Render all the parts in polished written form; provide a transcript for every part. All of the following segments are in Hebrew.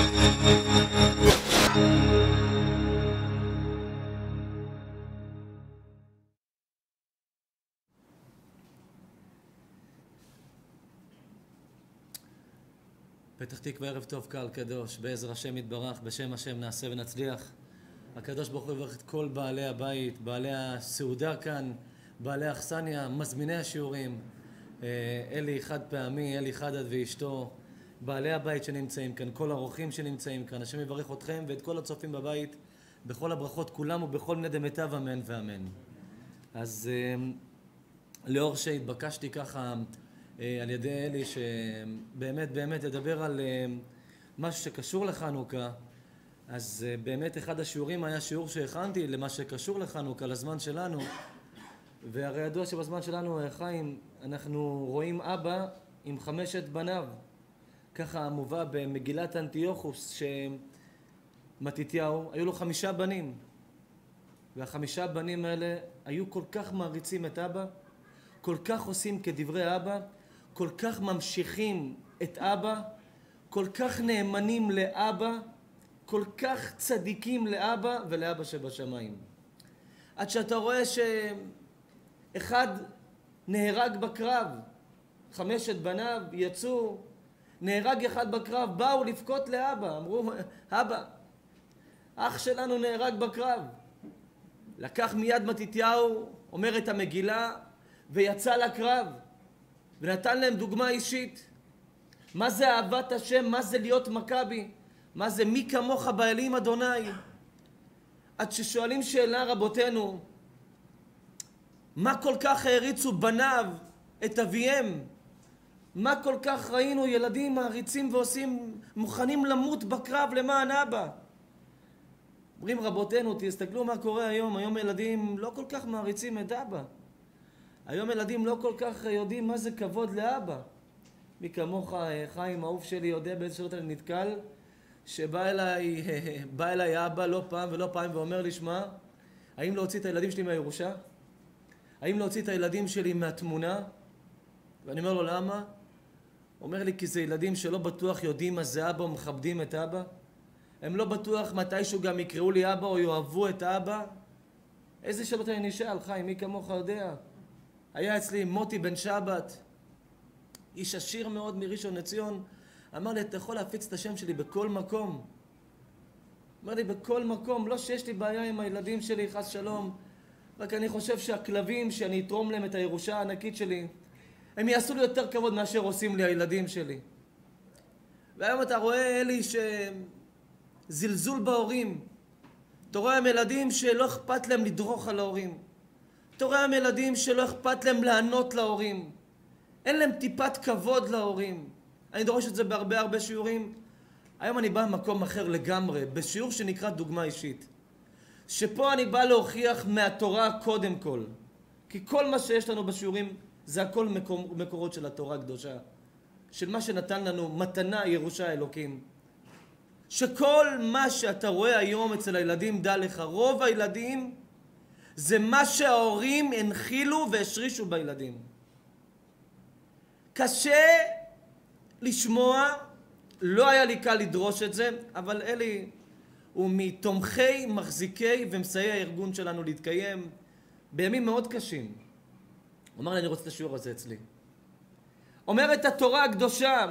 פתח תקווה, ערב טוב, קהל קדוש, בעזר השם יתברך, בשם השם נעשה ונצליח. הקדוש ברוך הוא יברך את כל בעלי הבית, בעלי הסעודה כאן, בעלי האכסניה, מזמיני השיעורים, אלי חד פעמי, אלי חדד ואשתו, בעלי הבית שנמצאים כאן, כל האורחים שנמצאים כאן. השם יברך אתכם ואת כל הצופים בבית, בכל הברכות כולם ובכל בני דמיטב, אמן ואמן. אז לאור שהתבקשתי ככה על ידי אלי שבאמת ידבר על משהו שקשור לחנוכה, אז באמת אחד השיעורים היה שיעור שהכנתי למה שקשור לחנוכה, לזמן שלנו. והרי ידוע שבזמן שלנו, חיים, אנחנו רואים אבא עם 5 בניו. ככה מובא במגילת אנטיוכוס שמתתיהו, היו לו 5 בנים. וה5 בנים האלה היו כל כך מעריצים את אבא, כל כך עושים כדברי אבא, כל כך ממשיכים את אבא, כל כך נאמנים לאבא, כל כך צדיקים לאבא ולאבא שבשמיים. עד שאתה רואה שאחד נהרג בקרב, 5 בניו יצאו, נהרג אחד בקרב, באו לבכות לאבא, אמרו, אבא, אח שלנו נהרג בקרב. לקח מיד מתתיהו, אומר את המגילה, ויצא לקרב, ונתן להם דוגמה אישית. מה זה אהבת השם? מה זה להיות מכבי? מה זה מי כמוך באלים אדוני? עד ששואלים שאלה רבותינו, מה כל כך העריצו בניו את אביהם? מה כל כך ראינו ילדים מעריצים ועושים, מוכנים למות בקרב למען אבא? אומרים רבותינו, תסתכלו מה קורה היום. היום ילדים לא כל כך מעריצים את אבא. היום ילדים לא כל כך יודעים מה זה כבוד לאבא. מי כמוך, חיים, אהוב שלי, יודע באיזה שעות אני נתקל, שבא אליי אבא לא פעם ולא פעם ואומר לי, שמע, האם להוציא את הילדים שלי מהירושה? האם להוציא את הילדים שלי מהתמונה? ואני אומר לו, למה? אומר לי, כי זה ילדים שלא בטוח יודעים מה זה אבא ומכבדים את אבא. הם לא בטוח מתישהו גם יקראו לי אבא או יאהבו את אבא. איזה שאלות אני נשאל, חיים, מי כמוך יודע? היה אצלי מוטי בן שבת, איש עשיר מאוד מראשון לציון, אמר לי, אתה יכול להפיץ את השם שלי בכל מקום. אמר לי, בכל מקום, לא שיש לי בעיה עם הילדים שלי, חס שלום, רק אני חושב שהכלבים שאני אתרום להם את הירושה הענקית שלי, הם יעשו לי יותר כבוד מאשר עושים לי הילדים שלי. והיום אתה רואה, אלי, שזלזול בהורים. אתה רואה הם ילדים שלא אכפת להם לדרוך על ההורים. אתה רואה הם ילדים שלא אכפת להם לענות להורים. אין להם טיפת כבוד להורים. אני דורש את זה בהרבה שיעורים. היום אני בא במקום אחר לגמרי, בשיעור שנקרא דוגמה אישית. שפה אני בא להוכיח מהתורה קודם כל. כי כל מה שיש לנו בשיעורים זה הכל מקורות של התורה הקדושה. של מה שנתן לנו מתנה ירושה אלוקים. שכל מה שאתה רואה היום אצל הילדים, דע לך, רוב הילדים זה מה שההורים הנחילו והשרישו בילדים. קשה לשמוע, לא היה לי קל לדרוש את זה, אבל אלי הוא מתומכי, מחזיקי ומסייע הארגון שלנו להתקיים בימים מאוד קשים. הוא אמר לי, אני רוצה את השיעור הזה אצלי. אומרת התורה הקדושה,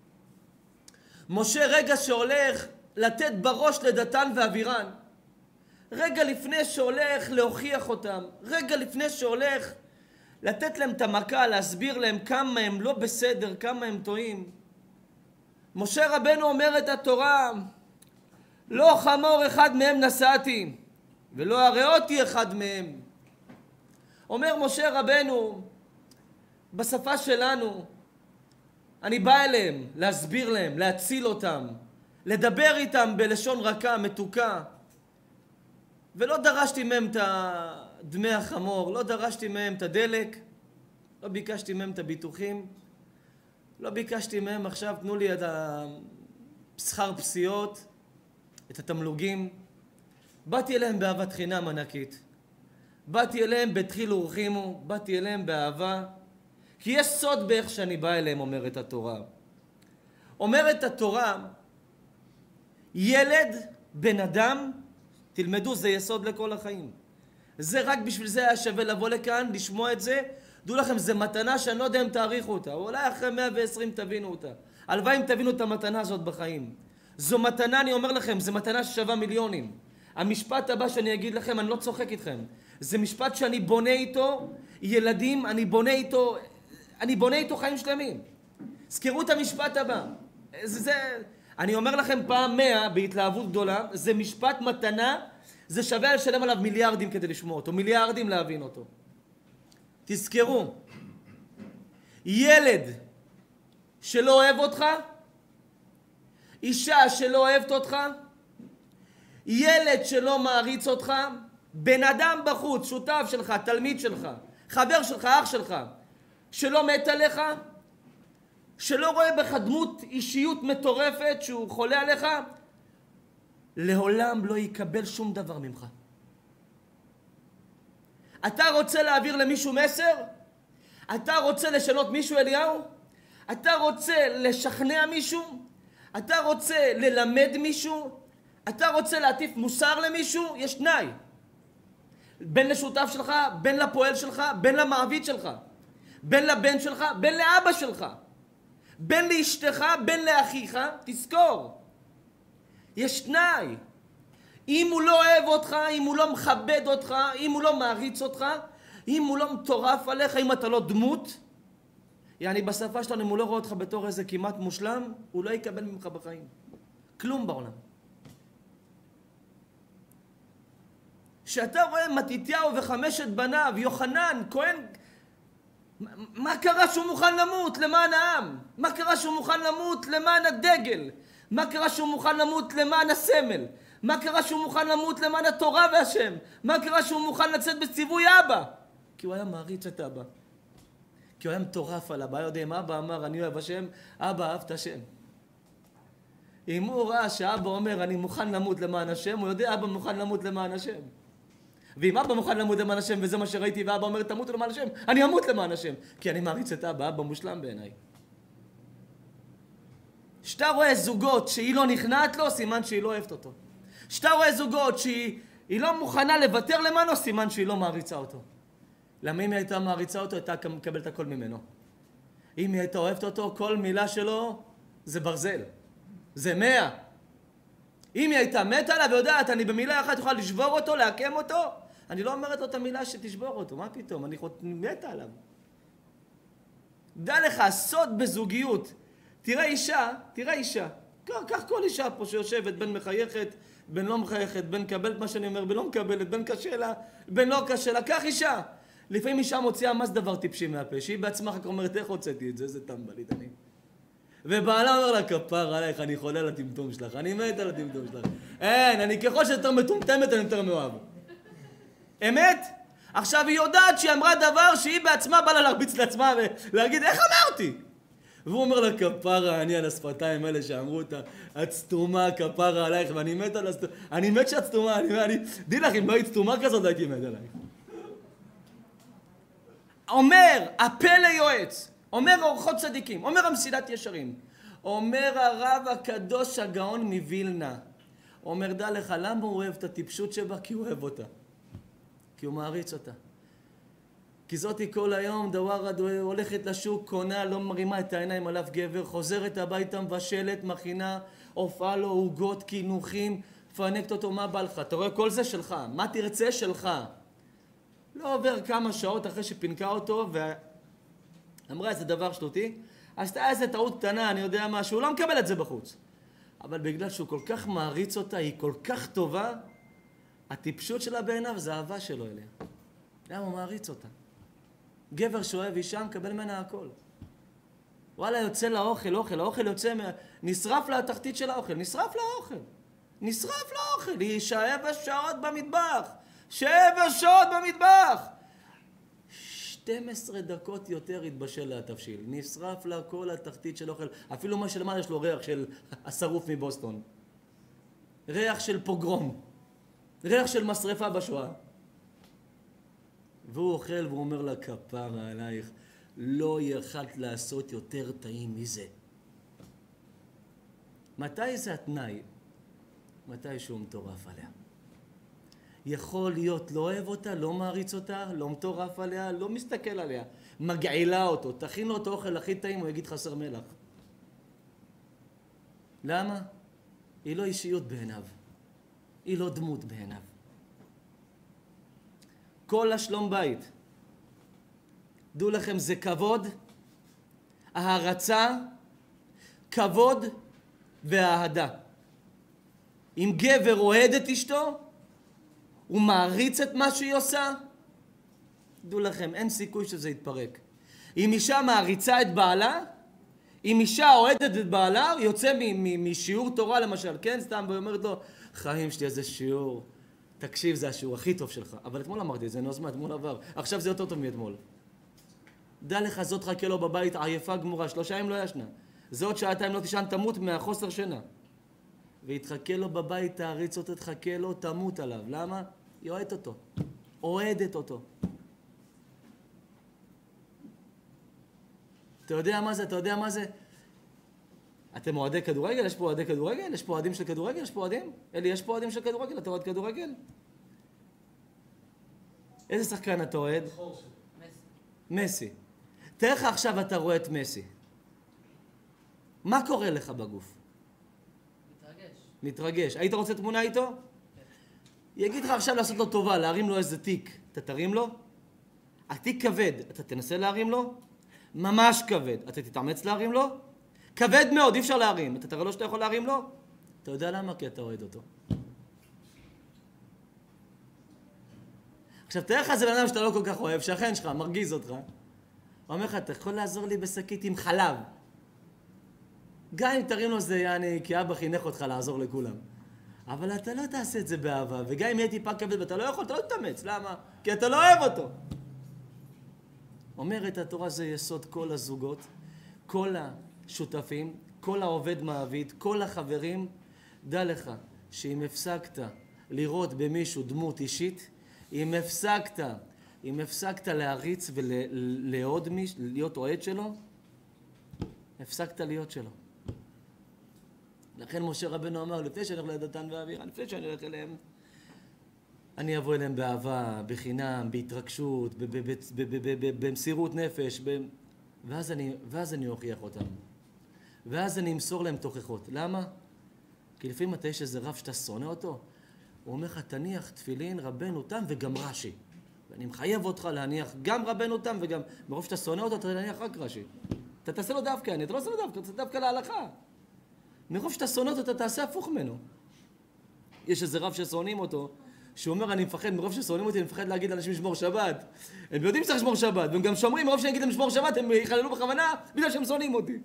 משה רגע שהולך לתת בראש לדתן ואבירן, רגע לפני שהולך להוכיח אותם, רגע לפני שהולך לתת להם את המכה, להסביר להם כמה הם לא בסדר, כמה הם טועים. משה רבנו אומר את התורה, לא חמור אחד מהם נשאתי, ולא הראותי אחד מהם. אומר משה רבנו, בשפה שלנו, אני בא אליהם, להסביר להם, להציל אותם, לדבר איתם בלשון רכה, מתוקה. ולא דרשתי מהם את דמי החמור, לא דרשתי מהם את הדלק, לא ביקשתי מהם את הביטוחים, לא ביקשתי מהם עכשיו תנו לי את השכר פסיעות, את התמלוגים. באתי אליהם באהבת חינם ענקית. באתי אליהם בתחיל ורחימו, באתי אליהם באהבה, כי יש סוד באיך שאני בא אליהם, אומרת התורה. אומרת התורה, ילד, בן אדם, תלמדו, זה יסוד לכל החיים. זה רק בשביל זה היה שווה לבוא לכאן, לשמוע את זה. דעו לכם, זה מתנה שאני לא יודע אם תעריכו אותה, או אולי אחרי 120 תבינו אותה. הלוואי אם תבינו את המתנה הזאת בחיים. זו מתנה, אני אומר לכם, זו מתנה ששווה מיליונים. המשפט הבא שאני אגיד לכם, אני לא צוחק איתכם. זה משפט שאני בונה איתו ילדים, אני בונה איתו חיים שלמים. זכרו את המשפט הבא. אני אומר לכם פעם 100 בהתלהבות גדולה, זה משפט מתנה, זה שווה לשלם עליו מיליארדים כדי לשמוע אותו, מיליארדים להבין אותו. תזכרו, ילד שלא אוהב אותך, אישה שלא אוהבת אותך, ילד שלא מעריץ אותך, בן אדם בחוץ, שותף שלך, תלמיד שלך, חבר שלך, אח שלך, שלא מת עליך, שלא רואה בך דמות אישיות מטורפת שהוא חולה עליך, לעולם לא יקבל שום דבר ממך. אתה רוצה להעביר למישהו מסר? אתה רוצה לשנות מישהו, אליהו? אתה רוצה לשכנע מישהו? אתה רוצה ללמד מישהו? אתה רוצה להטיף מוסר למישהו? יש תנאי. בין לשותף שלך, בין לפועל שלך, בין למעביד שלך, בין לבן שלך, בין לאבא שלך, בין לאשתך, בין לאחיך, תזכור. יש תנאי. אם הוא לא אוהב אותך, אם הוא לא מכבד אותך, אם הוא לא מעריץ אותך, אם הוא לא מטורף עליך, אם אתה לא דמות, יעני בשפה שלנו, אם הוא לא רואה אותך בתור איזה כמעט מושלם, הוא לא יקבל ממך בחיים. כלום בעולם. שאתה רואה מתתיהו וחמשת בניו, יוחנן, כהן, מה קרה שהוא מוכן למות למען העם? מה קרה שהוא מוכן למות למען הדגל? מה קרה שהוא מוכן למות למען הסמל? מה קרה שהוא מוכן למות למען התורה והשם? מה קרה שהוא מוכן לצאת בציווי אבא? כי הוא היה מעריץ את אבא. כי הוא היה מטורף על אבא. יודע אם אבא אמר אני אוהב השם, אבא אהב את השם. אם הוא ראה שאבא אומר אני מוכן למות למען השם, הוא יודע אבא מוכן למות למען השם. ואם אבא מוכן למות למען השם, וזה מה שראיתי, ואבא אומר תמותו למען השם, אני אמות למען השם. כי אני מעריץ את אבא, אבא מושלם בעיניי. שאתה רואה זוגות שהיא לא נכנעת לו, סימן שהיא לא אוהבת אותו. שאתה רואה זוגות שהיא לא מוכנה לוותר למענו, סימן שהיא לא מעריצה אותו. למה אם היא הייתה מעריצה אותו, הייתה מקבלת הכל ממנו. אם היא הייתה אוהבת אותו, כל מילה שלו זה ברזל. זה 100. אם היא הייתה מתה עליו ויודעת, אני במילה אחת יכולה לשבור אותו, להקם אותו, אני לא אומרת לו את המילה שתשבור אותו. מה פתאום? אני מתה עליו. דע לך, הסוד בזוגיות. תראה אישה. כך כל אישה פה שיושבת, בין מחייכת, בין לא מחייכת, בין מקבלת מה שאני אומר, בין לא מקבלת, בין קשה לה, בין לא קשה לה. כך אישה. לפעמים אישה מוציאה מה זה דבר טיפשי מהפה, שהיא בעצמה אחר כך אומרת, איך הוצאתי את זה? זה טמבלית אני. ובעלה אומר לה, כפר עלייך, אני חולה על הטמטום שלך, אני מת על הטמטום שלך. אין, אני ככל שיותר מטומטמת, אני יותר מאוהב. אמת? עכשיו היא יודעת שהיא אמרה דבר שהיא בעצמה באה לה להרביץ לעצמה ולהגיד, איך אמרתי? והוא אומר לה, כפרה, אני על השפתיים האלה שאמרו אותה, את סתומה, כפרה עלייך, ואני מת על הסתומה, אני מת שאת סתומה, די לך, אם לא היית סתומה כזאת, הייתי מת עלייך. אומר, הפה ליועץ, אומר אורחות צדיקים, אומר המסילת ישרים, אומר הרב הקדוש הגאון מווילנה, אומר, דע לך, למה הוא אוהב את הטיפשות שבה? כי הוא אוהב אותה. כי הוא מעריץ אותה. כי זאתי כל היום דווארה הולכת לשוק, קונה, לא מרימה את העיניים עליו גבר, חוזרת הביתה, מבשלת, מכינה, הופעה לו עוגות, קינוחים, פנקת אותו, מה בא לך? אתה רואה, כל זה שלך, מה תרצה שלך. לא עובר כמה שעות אחרי שפינקה אותו ואמרה איזה דבר שטותי, עשתה איזה טעות קטנה, אני יודע מה, שהוא לא מקבל את זה בחוץ. אבל בגלל שהוא כל כך מעריץ אותה, היא כל כך טובה, הטיפשות שלה בעיניו זה אהבה שלו אליה. למה הוא מעריץ אותה? גבר שאוהב אישה מקבל ממנה הכל. וואלה, יוצא לאוכל, האוכל יוצא, נשרף לה התחתית של האוכל, נשרף לאוכל, היא 7 שעות במטבח, 7 שעות במטבח. 12 דקות יותר התבשל לה התבשיל, נשרף לה כל התחתית של האוכל, אפילו מה שלמעלה יש לו ריח של השרוף מבוסטון, ריח של פוגרום, ריח של משרפה בשואה. והוא אוכל והוא אומר לה, כפרה עלייך, לא יכלת לעשות יותר טעים מזה. מתי זה התנאי? מתי שהוא מטורף עליה. יכול להיות לא אוהב אותה, לא מעריץ אותה, לא מטורף עליה, לא מסתכל עליה, מגעילה אותו, תכין לו את האוכל הכי טעים, הוא יגיד חסר מלח. למה? היא לא אישיות בעיניו, היא לא דמות בעיניו. כל השלום בית, דעו לכם, זה כבוד, הערצה, כבוד והאהדה. אם גבר אוהד את אשתו, הוא מעריץ את מה שהיא עושה, דעו לכם, אין סיכוי שזה יתפרק. אם אישה מעריצה את בעלה, אם אישה אוהדת את בעלה, יוצא משיעור תורה למשל, כן? סתם, ואומרת לו, חיים שלי, איזה שיעור. תקשיב, זה השיעור הכי טוב שלך. אבל אתמול אמרתי את זה, נוזמה, אתמול עבר. עכשיו זה יותר טוב מאתמול. דע לך, זאת חכה לו בבית, עייפה גמורה, 3 ימים לא ישנה. זאת שעתיים לא תישן, תמות מהחוסר שינה. והתחכה לו בבית, תעריץ אותו, תחכה לו, תמות עליו. למה? היא אוהדת אותו. אוהדת אותו. אתה יודע מה זה? אתה יודע מה זה? אתם אוהדי כדורגל? יש פה אוהדי כדורגל? יש פה אוהדים של כדורגל? יש פה אוהדים? אלי, יש פה אוהדים של כדורגל? אתה אוהד כדורגל? איזה שחקן אתה אוהד? מסי. תראה לך עכשיו אתה רואה את מסי. מה קורה לך בגוף? מתרגש. היית רוצה תמונה איתו? יגיד לך עכשיו לעשות לו טובה, להרים לו איזה תיק. אתה תרים לו? התיק כבד, אתה תנסה להרים לו? ממש כבד. אתה תתאמץ להרים לו? כבד מאוד, אי אפשר להרים. אתה תראה לו שאתה יכול להרים לו? אתה יודע למה? כי אתה אוהד אותו. עכשיו, תראה לך זה בן אדם שאתה לא כל כך אוהב, שכן שלך, מרגיז אותך. הוא אומר לך, אתה יכול לעזור לי בשקית עם חלב. גם אם תרים לו זה יעני, כי אבא חינך אותך לעזור לכולם. אבל אתה לא תעשה את זה באהבה, וגם אם יהיה טיפה כבד ואתה לא יכול, אתה לא תתאמץ. למה? כי אתה לא אוהב אותו. אומרת התורה, זה יסוד כל הזוגות, כל השותפים, כל העובד מעביד, כל החברים. דע לך שאם הפסקת לראות במישהו דמות אישית, אם הפסקת להריץ ולעוד מישהו, להיות אוהד שלו, הפסקת להיות שלו. לכן משה רבנו אמר, לפני שאני הולך לדתן ואבירה, לפני שאני הולך אליהם, אני אבוא אליהם באהבה, בחינם, בהתרגשות, במסירות נפש, ואז אני אוכיח אותם. ואז אני אמסור להם תוכחות. למה? כי לפעמים אתה יש איזה רב שאתה שונא אותו, הוא אומר לך, תניח תפילין, רבנו תם וגם רש"י. ואני מחייב אותך להניח גם רבנו תם וגם, ברוב שאתה שונא אותו, אתה להניח רק רש"י. אתה תעשה לו דווקא, אתה לא עושה לו דווקא, אתה תעשה דווקא להלכה. מרוב שאתה שונא אותו, אתה תעשה הפוך ממנו. יש איזה רב ששונאים אותו, שהוא אומר, אני מפחד, מרוב ששונאים אותי, אני מפחד להגיד לאנשים לשמור שבת. הם יודעים שצריך לשמור שבת, והם גם שומרים, מרוב שאני אגיד להם לשמור שבת, הם יחללו בכוונה, בגלל שהם שונאים אותי.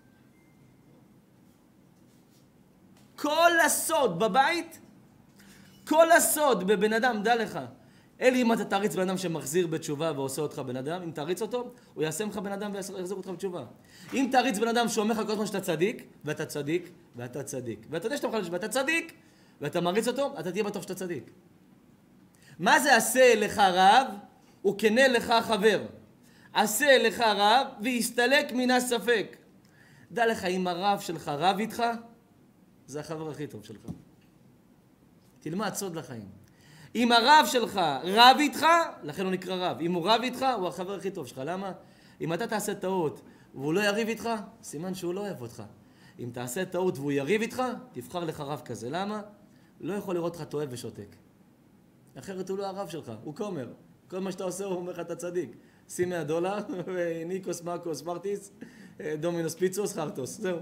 כל הסוד בבית, כל הסוד בבן אדם, דע לך. אלי, אם אתה תריץ בן אדם שמחזיר בתשובה ועושה אותך בן אדם, אם תריץ אותו, הוא יעשה ממך בן אדם ויחזיר אותך בתשובה. אם תריץ בן אדם שאומר לך כל הזמן שאתה צדיק, ואתה צדיק, ואתה צדיק, ואתה יודע שאתה מחלש, ואתה צדיק, ואתה מריץ אותו, אתה תהיה בטוח שאתה צדיק. מה זה עשה לך רב, וכנה לך חבר? עשה לך רב, והסתלק מן הספק. דע לך, אם הרב שלך רב איתך, זה החבר הכי טוב שלך. תלמד סוד לחיים. אם הרב שלך רב איתך, לכן הוא נקרא רב. אם הוא רב איתך, הוא החבר הכי טוב שלך. למה? אם אתה תעשה טעות והוא לא יריב איתך, סימן שהוא לא אוהב אותך. אם תעשה טעות והוא יריב איתך, תבחר לך רב כזה. למה? לא יכול לראות אותך טועה ושותק. אחרת הוא לא הרב שלך, הוא כומר. כל מה שאתה עושה הוא אומר לך אתה צדיק. שים $100 וניקוס, מקוס, מרטיס, דומינוס פיצוס, חרטוס. זהו.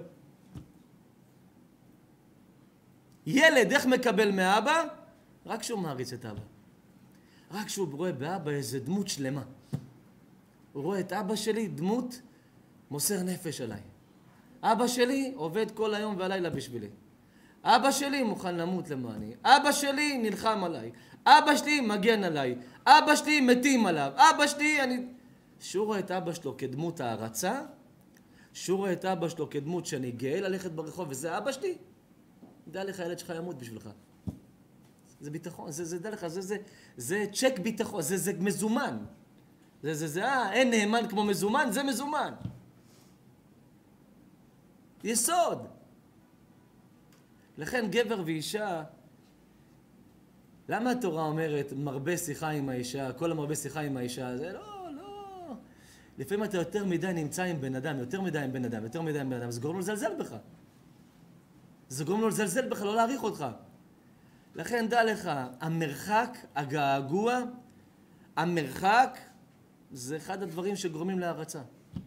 ילד, איך מקבל מאבא? רק כשהוא מעריץ את אבא. רק כשהוא רואה באבא איזה דמות שלמה. הוא רואה את אבא שלי, דמות מוסר נפש עליי. אבא שלי עובד כל היום והלילה בשבילי. אבא שלי מוכן למות למעני. אבא שלי נלחם עליי. אבא שלי מגן עליי. אבא שלי מתים עליו. אבא שלי, שהוא רואה את אבא שלו כדמות הערצה, שהוא רואה את אבא שלו כדמות שאני גאה ללכת ברחוב, וזה אבא שלי, דע לך, הילד שלך ימות בשבילך. זה ביטחון, דע לך, זה צ'ק ביטחון, זה מזומן. אין נאמן כמו מזומן, זה מזומן. יסוד. לכן גבר ואישה, למה התורה אומרת מרבה שיחה עם האישה, כל המרבה שיחה עם האישה? זה לא, לא. לפעמים אתה יותר מדי נמצא עם בן אדם, יותר מדי עם בן אדם, זה גורם לו לזלזל בך. זה גורם לו לזלזל בך, לא להעריך אותך. לכן דע לך, המרחק, הגעגוע, המרחק, זה אחד הדברים שגורמים להערצה.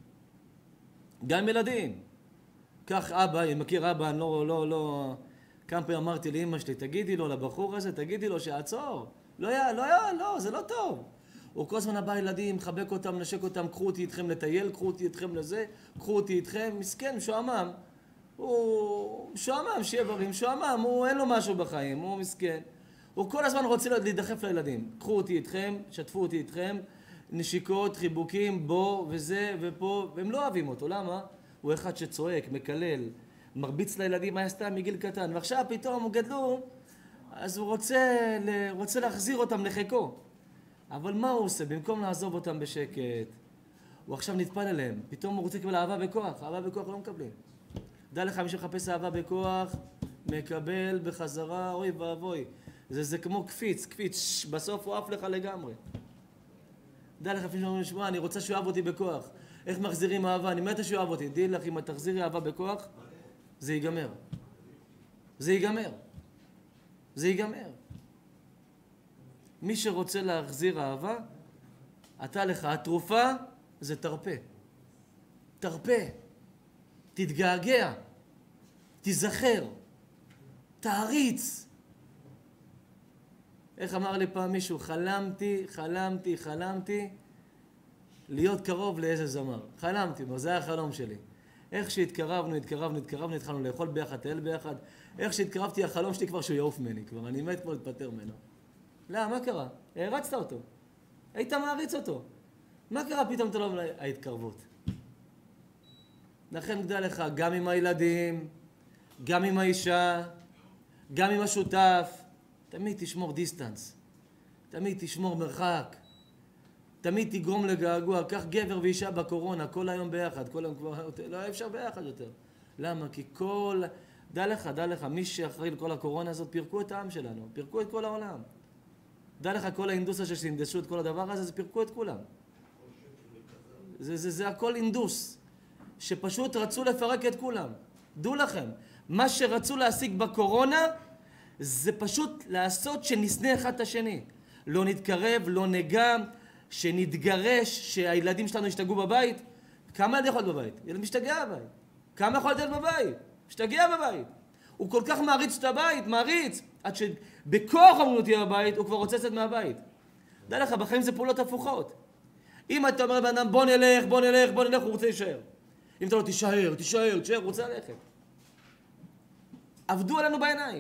גם ילדים. כך אבא, אני מכיר אבא, אני לא, כמה פעמים אמרתי לאמא שלי, תגידי לו, לבחור הזה, תגידי לו שעצור. לא, זה לא טוב. הוא כל הזמן הבא ילדים, מחבק אותם, נשק אותם, קחו אותי איתכם לטייל, קחו אותי איתכם לזה, קחו אותי איתכם, מסכן, משועמם. הוא משועמם, שיהיה בריא, משועמם, אין לו משהו בחיים, הוא מסכן. הוא כל הזמן רוצה להידחף לילדים. קחו אותי איתכם, שתפו אותי איתכם, נשיקות, חיבוקים, בוא וזה ופה, והם לא אוהבים אותו, למה? הוא אחד שצועק, מקלל, מרביץ לילדים, מה עשתה מגיל קטן, ועכשיו פתאום הוא גדלו, אז הוא רוצה להחזיר אותם לחיקו. אבל מה הוא עושה? במקום לעזוב אותם בשקט, הוא עכשיו נטפל אליהם, פתאום הוא רוצה לקבל אהבה בכוח, אהבה בכוח לא מקבלים. דע לך, מי שמחפש אהבה בכוח, מקבל בחזרה, אוי ואבוי. זה כמו קפיץ, בסוף הוא עף לך לגמרי. דע לך, לפני שאומרים לשמוע, אני רוצה שהוא אהב אותי בכוח. איך מחזירים אהבה? אני מתה שהוא אהב אותי. דעי לך, אם את תחזירי אהבה בכוח, זה ייגמר. זה ייגמר. מי שרוצה להחזיר אהבה, אתה לך, התרופה זה תרפה. תתגעגע. תיזכר. תעריץ. איך אמר לי פעם מישהו? חלמתי להיות קרוב לאיזה זמר. חלמתי, זה היה החלום שלי. איך שהתקרבנו, התחלנו לאכול ביחד, לטייל ביחד. איך שהתקרבתי, החלום שלי כבר שהוא יעוף ממני, כבר אני מת כבר להתפטר ממנו. לא, מה קרה? הרצת אותו. היית מעריץ אותו. מה קרה פתאום אתה לא ההתקרבות? לכן גדל לך, גם עם הילדים, גם עם האישה, גם עם השותף, תמיד תשמור דיסטנס. תמיד תשמור מרחק. תמיד תגרום לגעגוע. כך גבר ואישה בקורונה, כל היום ביחד, כל היום כבר, לא אפשר ביחד יותר. למה? כי דע לך, מי שאחראי לכל הקורונה הזאת, פירקו את העם שלנו, פירקו את כל העולם. דע לך, כל האינדוסה שסינדסו את כל הדבר הזה, זה פירקו את כולם. זה הכל אינדוס, שפשוט רצו לפרק את כולם. דעו לכם, מה שרצו להשיג בקורונה, זה פשוט לעשות שנסנה אחד את השני. לא נתקרב, לא נגע, שנתגרש, שהילדים שלנו ישתגעו בבית. כמה ילד יכול להיות בבית? ילד משתגע בבית. כמה יכול להיות בבית? משתגע בבית. הוא כל כך מעריץ את הבית, מעריץ. עד שבכוח אמרו תהיה בבית, הוא כבר רוצה לצאת מהבית. דע לך, בחיים זה פעולות הפוכות. אם אתה אומר לבן אדם, בוא נלך, הוא רוצה להישאר. אם אתה לא תישאר, הוא רוצה ללכת. עבדו עלינו בעיניים.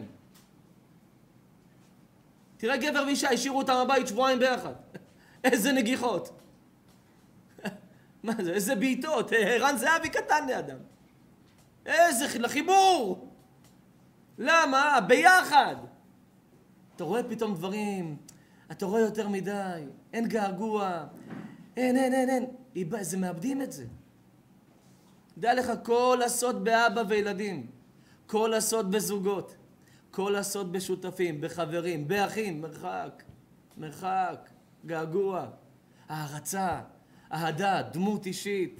תראה גבר ואישה, השאירו אותם בבית שבועיים ביחד. איזה נגיחות. מה זה? איזה בעיטות. ערן זהבי קטן לאדם. איזה לחיבור. למה? ביחד. אתה רואה פתאום דברים, אתה רואה יותר מדי, אין געגוע, אין. זה מאבדים את זה. דע לך, כל הסוד באבא וילדים, כל הסוד בזוגות, כל הסוד בשותפים, בחברים, באחים, מרחק, געגוע, הערצה, אהדה, דמות אישית.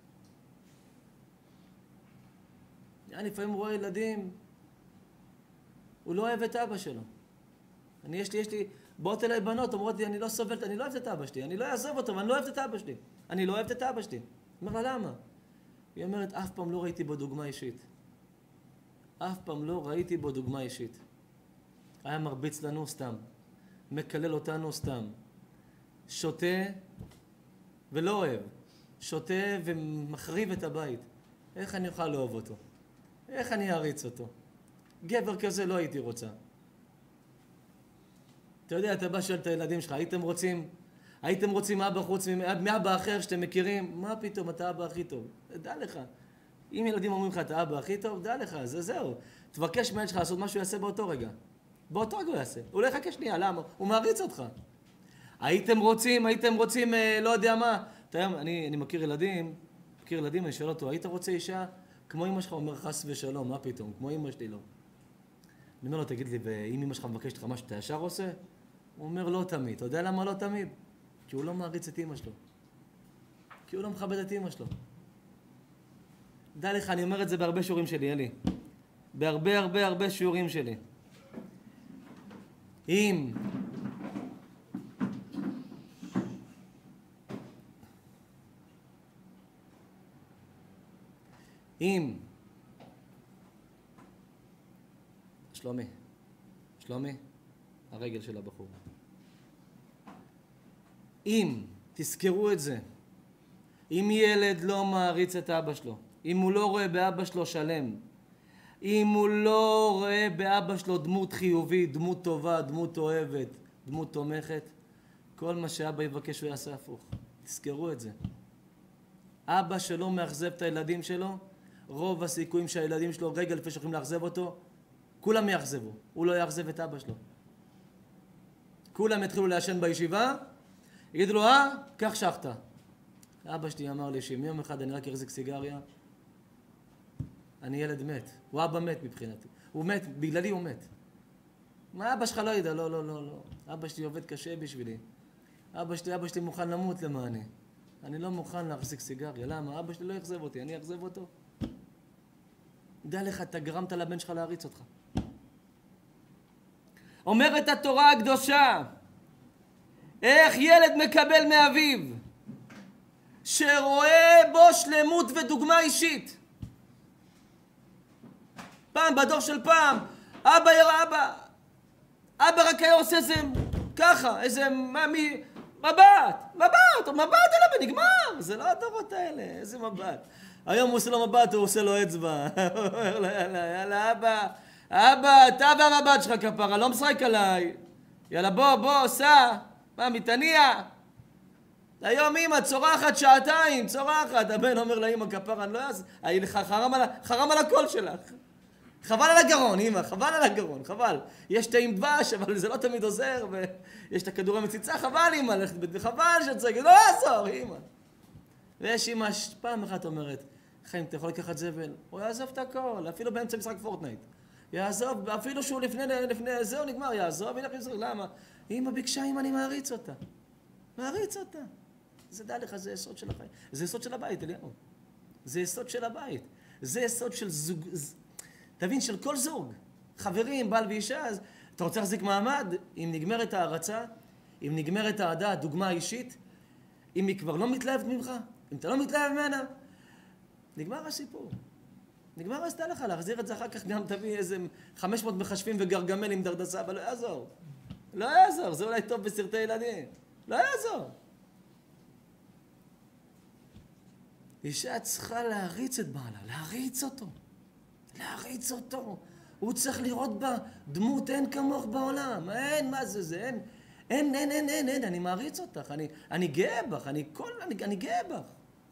אני לפעמים רואה ילדים, הוא לא אוהב את אבא שלו. יש לי, באות אליי בנות, אומרות לי, אני לא אוהבת את אבא שלי, אני לא אעזוב אותו, אני לא אוהבת את אבא שלי. אני לא אוהבת את אבא שלי. אני אומר לה, למה? היא אומרת, אף פעם לא ראיתי בו דוגמה אישית. היה מרביץ לנו סתם, מקלל אותנו סתם. שותה ולא אוהב. שותה ומחריב את הבית. איך אני אוכל לאהוב אותו? איך אני אעריץ אותו? גבר כזה לא הייתי רוצה. אתה יודע, אתה בא שואל את הילדים שלך, הייתם רוצים אבא חוץ מאבא אחר שאתם מכירים? מה פתאום, אתה אבא הכי טוב. דע לך. אם ילדים אומרים לך, אתה אבא הכי טוב, דע לך, זהו. תבקש מהילד שלך לעשות מה שהוא יעשה באותו רגע. באותו רגע הוא יעשה. הוא לא יחכה שנייה, למה? הוא מעריץ אותך. הייתם רוצים, לא יודע מה. אני מכיר ילדים, אני שואל אותו, היית רוצה אישה? כמו אמא שלך אומר חס ושלום, מה פתאום? כמו אמא שלי לא. אני אומר לו, תגיד לי, ואם אמא שלך מבקשת לך משהו, אתה ישר עושה? הוא אומר, לא תמיד. אתה יודע למה לא תמיד? כי הוא לא מעריץ את אמא שלו. כי הוא לא מכבד את אמא שלו. דע לך, אני אומר את זה בהרבה שיעורים שלי, אלי. בהרבה הרבה הרבה שיעורים שלי. אם שלומי, הרגל של הבחור. אם, תזכרו את זה, אם ילד לא מעריץ את אבא שלו, אם הוא לא רואה באבא שלו שלם, אם הוא לא רואה באבא שלו דמות חיובית, דמות טובה, דמות אוהבת, דמות תומכת, כל מה שאבא יבקש הוא יעשה הפוך. תזכרו את זה. אבא שלא מאכזב את הילדים שלו, רוב הסיכויים שהילדים שלו רגע לפני שהולכים לאכזב אותו, כולם יאכזבו, הוא לא יאכזב את אבא שלו. כולם יתחילו לעשן בישיבה, יגידו לו, קח שחטה. אבא שלי אמר לי שאם יום אחד אני רק אחזיק סיגריה, אני ילד מת. הוא אבא מת מבחינתי. הוא מת, בגללי הוא מת. מה אבא שלך לא ידע? לא. אבא שלי עובד קשה בשבילי. אבא שלי מוכן למות למעני. אני לא מוכן להחזיק סיגריה. למה? אבא שלי לא יחזב אותי, אני אחזב אותו. דע לך, אתה גרמת לבן שלך להריץ אותך. אומרת התורה הקדושה, איך ילד מקבל מאביו, שרואה בו שלמות ודוגמה אישית. פעם, בדור של פעם, אבא רק היה עושה איזה ככה, איזה מבט אליו ונגמר. זה לא הדורות האלה, איזה מבט. היום הוא עושה לו מבט, הוא עושה לו אצבע. הוא אומר לו, יאללה, אבא, אתה והמבט שלך כפרה, לא משחק עליי. יאללה, בוא, סע. מה, מתניע? היום אמא צורחת שעתיים, הבן אומר לאמא כפרה, אני לא אעשה, חרם על הקול שלך. חבל על הגרון, אמא, חבל. יש תאים דבש, אבל זה לא תמיד עוזר, ויש את הכדור המציצה, חבל אמא, חבל שצריך, לא יעזור, אמא. ויש אמא פעם אחת אומרת, חיים, אתה יכול לקחת זבל? הוא יעזוב את הכל, אפילו באמצע משחק פורטנייט. יעזוב, אפילו שהוא לפני זהו נגמר, יעזוב, ילך לזרוק, למה? אמא ביקשה, אמא, אני מעריץ אותה. זה דע לך, זה יסוד של החיים. זה יסוד של הבית, אליהו. זה יסוד של הבית. זה יסוד של זוג, תבין, של כל זוג. חברים, בעל ואישה, אז אתה רוצה להחזיק מעמד? אם נגמרת ההרצה, אם נגמרת האהדה, דוגמה אישית, אם היא כבר לא מתלהבת ממך, אם אתה לא מתלהב ממנה, נגמר הסיפור. נגמר, אז תהיה לך להחזיר את זה אחר כך, גם תביא איזה 500 מחשבים וגרגמל עם דרדסה, אבל לא יעזור, זה אולי טוב בסרטי ילדים. לא יעזור. אישה צריכה להריץ את בעלה, להריץ אותו. הוא צריך לראות בה דמות, אין כמוך בעולם. אין, מה זה, אין, אני מעריץ אותך, אני גאה בך, אני גאה בך.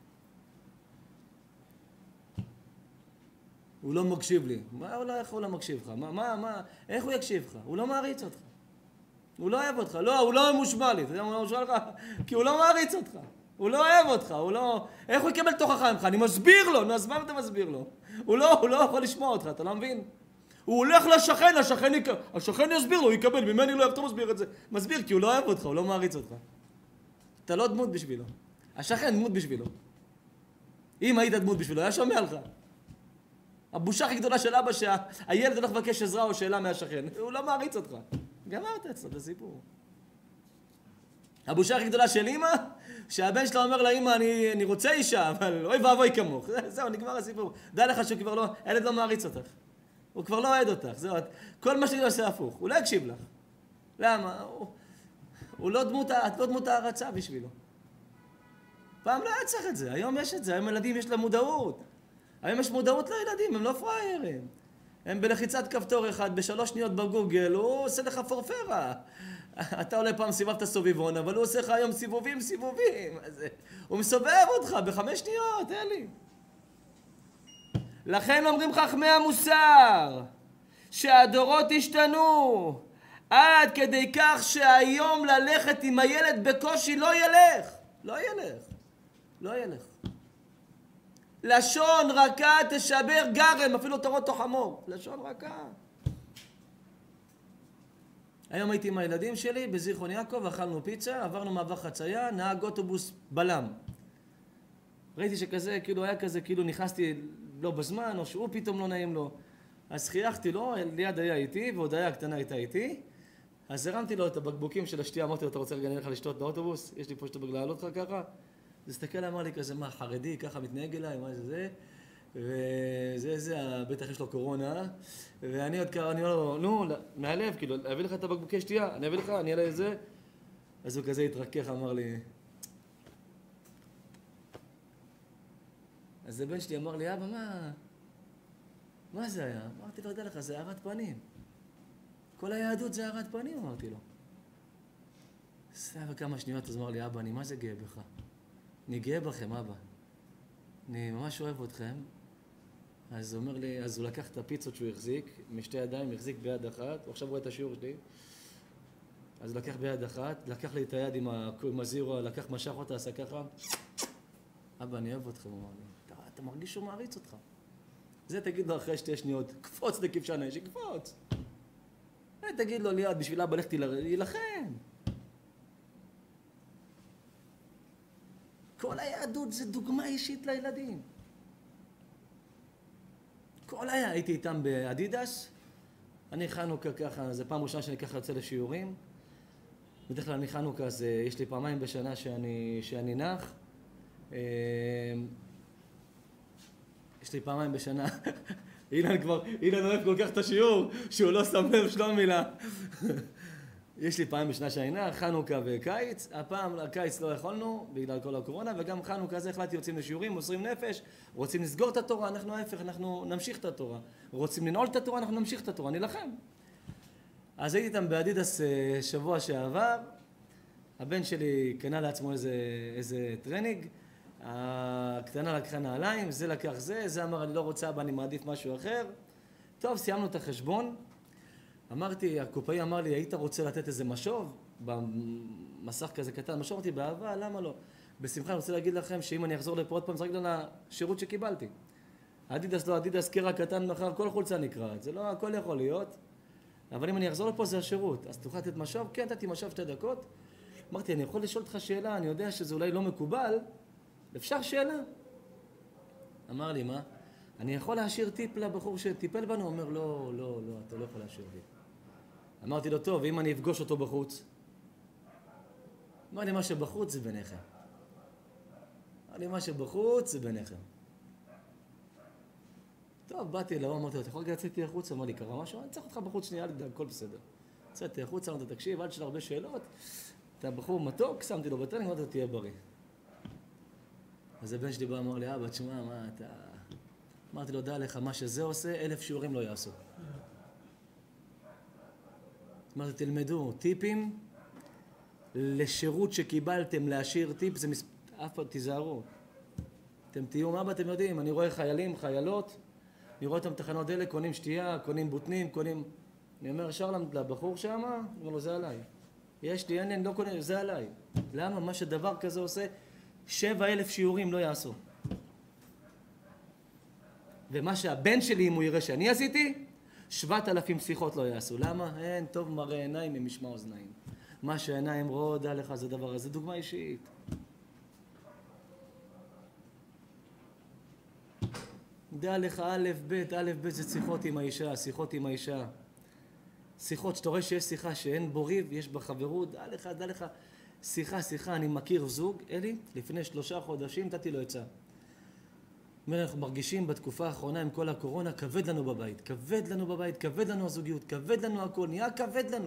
הוא לא מקשיב לי. איך הוא לא מקשיב לך? איך הוא יקשיב לך? הוא לא מעריץ אותך. הוא לא אוהב אותך. לא, הוא לא מושמע לי. אתה יודע מה הוא מושמע לך? כי הוא לא מעריץ אותך. הוא לא אוהב אותך. איך הוא יקבל תוכחה ממך? אני מסביר לו. נו, אז מה אתה מסביר לו? הוא לא יכול לשמוע אותך, אתה לא מבין? הוא הולך לשכן, השכן יסביר לו, הוא יקבל. ממני לא אוהב, אתה מסביר את זה. מסביר, כי הוא לא אוהב אותך, הוא לא מעריץ אותך. אתה לא דמות בשבילו. השכן דמות בשבילו. אם היית דמות בשבילו, היה שומע לך. הבושה הכי גדולה של אבא שהילד הולך לבקש עזרה או שאלה מהשכן. הוא לא מעריץ אותך. גמרת אצלו, זה סיפור. הבושה הכי גדולה של אמא, שהבן שלה אומר לאמא, אני רוצה אישה, אבל אוי ואבוי כמוך. זהו, נגמר הסיפור. דע לך שהוא כבר לא, הילד לא מעריץ אותך. הוא כבר לא אוהד אותך. זהו, כל מה שאני עושה הפוך. הוא לא יקשיב לך. למה? הוא לא דמות ההרצה בשבילו. פעם לא היה צריך את זה. היום יש את זה. היום ילדים יש להם מודעות. היום יש מודעות לילדים, הם לא פריירים. הם בלחיצת כפתור אחד, ב3 שניות בגוגל, הוא עושה לך פורפרה. אתה אולי פעם סיבבת סוביבון, אבל הוא עושה לך היום סיבובים. הוא מסובב אותך ב5 שניות, אלי. לכן אומרים חכמי המוסר, שהדורות השתנו, עד כדי כך שהיום ללכת עם הילד בקושי לא ילך. לשון רכה תשבר גרם, אפילו תורות או חמור. לשון רכה. היום הייתי עם הילדים שלי בזיכרון יעקב, אכלנו פיצה, עברנו מעבר חצייה, נהג אוטובוס בלם. ראיתי שכזה, כאילו היה כזה, כאילו נכנסתי לא בזמן, או שהוא פתאום לא נעים לו. אז חייכתי לו, ליד היה איתי, ועוד היה הקטנה הייתה איתי. אז הרמתי לו את הבקבוקים של השתייה, אמרתי לו, אתה רוצה רגע נלך לשתות באוטובוס? יש לי פה שתבק לעלות לך ככה. אז הסתכל, אמר לי כזה, מה, חרדי, ככה מתנהג אליי, מה זה? וזה, בטח יש לו קורונה. ואני עוד ככה, אני אומר לו, נו, מהלב, כאילו, אביא לך את הבקבוקי שתייה, אני אביא לך, אני אעלה איזה. אז הוא כזה התרכך, אמר לי. אז הבן שלי אמר לי, אבא, מה זה היה? אמרתי לו, יודע לך, זה הארת פנים. כל היהדות זה הארת פנים, אמרתי לו. סתם כמה שניות, אז אמר לי, אבא, אני מה זה גאה בך? אני גאה בכם, אבא. אני ממש אוהב אתכם. אז הוא אומר לי, אז הוא לקח את הפיצות שהוא החזיק, משתי ידיים, החזיק ביד אחת, הוא עכשיו רואה את השיעור שלי. אז הוא לקח ביד אחת, לקח לי את היד עם הזירו, לקח משך אותה, עשה ככה. אבא, אני אוהב אתכם, הוא אמר לי. אתה מרגיש שהוא מעריץ אותך. זה תגיד לו אחרי 2 שניות, קפוץ לכבשן האש, קפוץ. תגיד לו ליד, בשביל אבא לכתי להילחם. כל היהדות זה דוגמה אישית לילדים. הייתי איתם באדידס, אני חנוכה ככה, זה פעם ראשונה שאני ככה יוצא לשיעורים. בדרך כלל אני חנוכה, אז יש לי פעמיים בשנה שאני נח. יש לי פעמיים בשנה. אילן אוהב כל כך את השיעור, שהוא לא שם לב שלום מילה. יש לי פעם בשנה שאני נח, חנוכה וקיץ. הפעם הקיץ לא יכולנו, בגלל כל הקורונה, וגם חנוכה זה החלטתי יוצאים לשיעורים, מוסרים נפש, רוצים לסגור את התורה, אנחנו ההפך, אנחנו נמשיך את התורה. רוצים לנעול את התורה, אנחנו נמשיך את התורה, נלחם. אז הייתי איתם באדידס שבוע שעבר, הבן שלי קנה לעצמו איזה טרנינג, הקטנה לקחה נעליים, זה לקח זה אמר אני לא רוצה, אבא, אני מעדיף משהו אחר. טוב, סיימנו את החשבון. אמרתי, הקופאי אמר לי, היית רוצה לתת איזה משוב? במסך כזה קטן, משוב אותי באהבה, למה לא? בשמחה אני רוצה להגיד לכם שאם אני אחזור לפה עוד פעם, זה רק על השירות שקיבלתי. אדידס לא אדידס, קרע קטן מחר, כל חולצה נקרעת, זה לא הכל יכול להיות. אבל אם אני אחזור לפה זה השירות, אז תוכל לתת משוב? כן, נתתי משוב 2 דקות. אמרתי, אני יכול לשאול אותך שאלה, אני יודע שזה אולי לא מקובל, אפשר שאלה? אמר לי, מה? אני יכול להשאיר טיפ לבחור שטיפל בנו? הוא אומר, לא, אתה לא יכול להשאיר טיפ. אמרתי לו, טוב, אם אני אפגוש אותו בחוץ? אמר לי, מה שבחוץ זה ביניכם. טוב, באתי אליו, אמרתי לו, אתה יכול לצאת איתי החוצה? אמר לי, קרה משהו? אני צריך אותך בחוץ שנייה, הכל בסדר. יצאתי החוצה, אמרתי, תקשיב, עד של הרבה שאלות, אתה בחור מתוק, שמתי לו בטלפון, אמרתי לו, תהיה בריא. אז הבן שלי בא, אמר לי, אבא, תשמע, מה אתה... אמרתי לו, דע לך, מה שזה עושה, 1000 שיעורים לא יעשו. אמרתי, תלמדו, טיפים לשירות שקיבלתם להשאיר טיפ, זה אף פעם תיזהרו. אתם תהיו, מה אתם יודעים? אני רואה חיילים, חיילות, אני רואה אותם תחנות דלק, קונים שתייה, קונים בוטנים, אני אומר, ישר לבחור שם, אני אומר לו, זה עליי. יש לי, אני לא קונה, זה עליי. למה? מה שדבר כזה עושה, 7,000 שיעורים לא יעשו. ומה שהבן שלי, אם הוא יראה שאני עשיתי, 7,000 שיחות לא יעשו. למה? אין טוב מראה עיניים ממשמע אוזניים. מה שהעיניים רואות, דע לך, זה דבר הזה, דוגמה אישית. דע לך, א' ב' זה שיחות עם האישה. שיחות, שאתה רואה שיש שיחה שאין בו ריב, יש בה חברות, דע לך, שיחה, אני מכיר זוג, אלי, לפני 3 חודשים, נתתי לו עצה. אנחנו מרגישים בתקופה האחרונה עם כל הקורונה, כבד לנו בבית, כבד לנו הזוגיות, כבד לנו הכל, נהיה כבד לנו.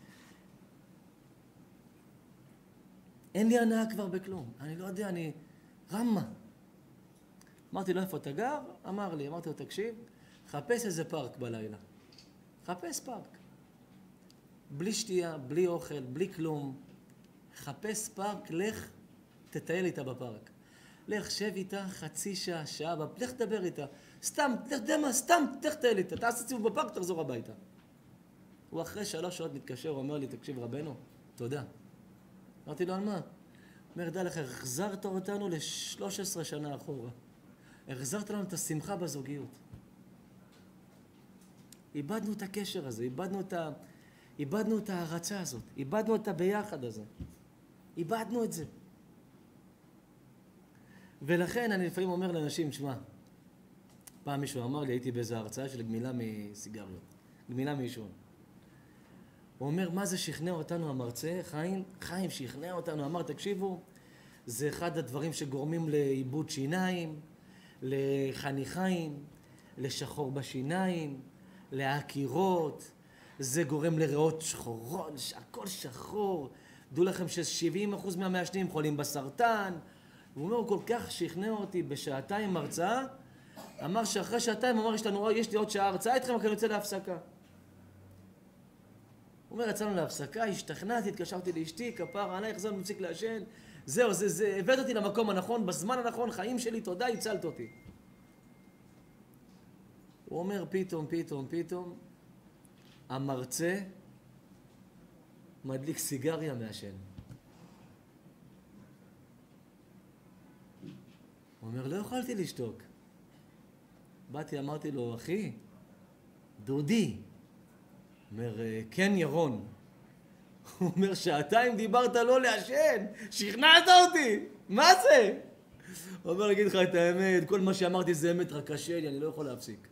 אין לי הנאה כבר בכלום, אני לא יודע, אני רמה. אמרתי לו, איפה אתה גר? אמרתי לו, תקשיב, חפש איזה פארק בלילה. חפש פארק. בלי שתייה, בלי אוכל, בלי כלום. חפש פארק, לך, תטייל איתה בפארק. לך, שב איתה חצי שעה, לך תדבר איתה. סתם, לך תטייל איתה. תעשה סיבוב בפארק, תחזור הביתה. הוא אחרי 3 שעות מתקשר, הוא אומר לי, תקשיב רבנו, תודה. אמרתי לו, על מה? אומר, דע לך, החזרת אותנו ל-13 שנה אחורה. החזרת לנו את השמחה בזוגיות. איבדנו את הקשר הזה, איבדנו את ההרצה הזאת, איבדנו את הביחד הזה. איבדנו את זה. ולכן אני לפעמים אומר לאנשים, שמע, פעם מישהו אמר לי, הייתי באיזו הרצאה של גמילה מסיגריות, גמילה מעישון. הוא אומר, מה זה שכנע אותנו המרצה? חיים שכנע אותנו, אמר, תקשיבו, זה אחד הדברים שגורמים לאיבוד שיניים, לחניכיים, לשחור בשיניים, להקירות, זה גורם לריאות שחורות, הכל שחור. דעו לכם ש70% מהמעשנים חולים בסרטן. הוא אומר, הוא כל כך שכנע אותי בשעתיים הרצאה, אמר שאחרי שעתיים, אמר, יש לי עוד שעה הרצאה איתכם, רק אני יוצא להפסקה. הוא אומר, יצאנו להפסקה, השתכנעתי, התקשרתי לאשתי, כפר עליי, החזרנו מפסיק לעשן. זהו, זה הבאת אותי למקום הנכון, בזמן הנכון, חיים שלי, תודה, הצלת אותי. הוא אומר, פתאום, המרצה מדליק סיגריה מעשן. הוא אומר, לא יכולתי לשתוק. באתי, אמרתי לו, אחי, דודי. אומר, כן ירון. הוא אומר, שעתיים דיברת לא לעשן, שכנעת אותי, מה זה? הוא אומר, להגיד לך את האמת, כל מה שאמרתי זה אמת, רק קשה לי, אני לא יכול להפסיק.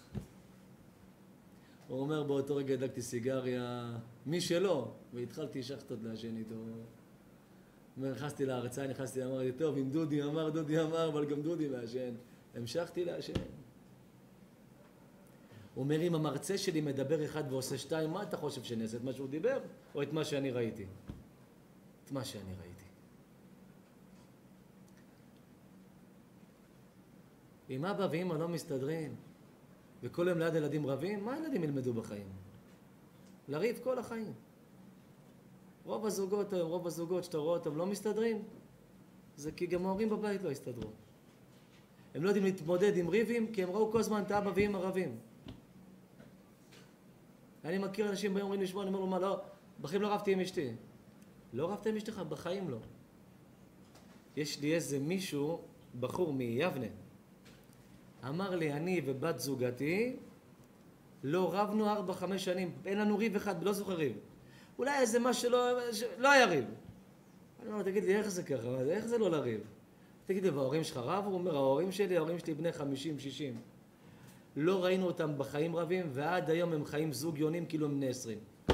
הוא אומר, באותו רגע הדלקתי סיגריה, מי שלא, והתחלתי שחטות לעשן איתו. הוא אומר, נכנסתי להרצאה, אמרתי, טוב, אם דודי אמר, אבל גם דודי מעשן. המשכתי לעשן. הוא אומר, אם המרצה שלי מדבר אחד ועושה שתיים, מה אתה חושב שנעשה? את מה שהוא דיבר, או את מה שאני ראיתי? את מה שאני ראיתי. אם אבא ואמא לא מסתדרים, וכל יום ליד ילדים רבים, מה ילדים ילמדו בחיים? לריב כל החיים. רוב הזוגות שאתה רואה אותם לא מסתדרים, זה כי גם ההורים בבית לא הסתדרו. הם לא יודעים להתמודד עם ריבים, כי הם ראו כל הזמן את אבא ואמא רבים. אני מכיר אנשים ביום אומרים לשמוע, אני אומר לו, מה, לא, בחיים לא רבתי עם אשתי. לא רבת עם אשתך? בחיים לא. יש לי איזה מישהו, בחור מיבנה, אמר לי, אני ובת זוגתי, לא רבנו 4-5 שנים, אין לנו ריב אחד, לא זוכר ריב. אולי איזה מה שלא היה ריב. אני אומר, תגיד לי, איך זה ככה? איך זה לא לריב? תגיד לי, וההורים שלך רב? הוא אומר, ההורים שלי בני 50-60. לא ראינו אותם בחיים רבים, ועד היום הם חיים זוג יונים כאילו הם בני 20.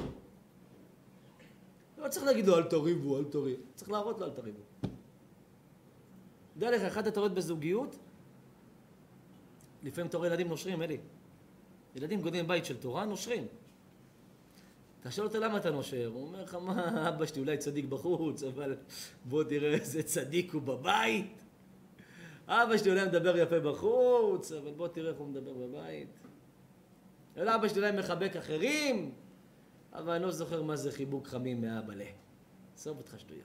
לא צריך להגיד לו, אל תריבו. צריך להראות לו, אל תריבו. יודע לך, אחת התורות בזוגיות, לפעמים אתה רואה ילדים נושרים, אלי. ילדים גודלים בית של תורה, נושרים. אתה שואל אותו למה אתה נושר? הוא אומר לך, מה, אבא שלי אולי צדיק בחוץ, אבל בוא תראה איזה צדיק הוא בבית. אבא שלי אולי מדבר יפה בחוץ, אבל בוא תראה איך הוא מדבר בבית. אבא שלי אולי מחבק אחרים, אבל אני לא זוכר מה זה חיבוק חמים מאבא לה. סוף אותך שטויות.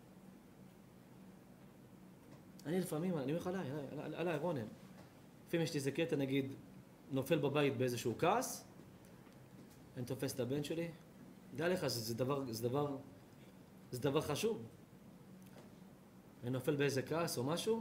אני לפעמים, אני אומר לך עליי, רונן. לפעמים יש לי איזה קטע, נגיד, נופל בבית באיזשהו כעס, אני תופס את הבן שלי, דע לך, זה דבר חשוב. אני נופל באיזה כעס או משהו,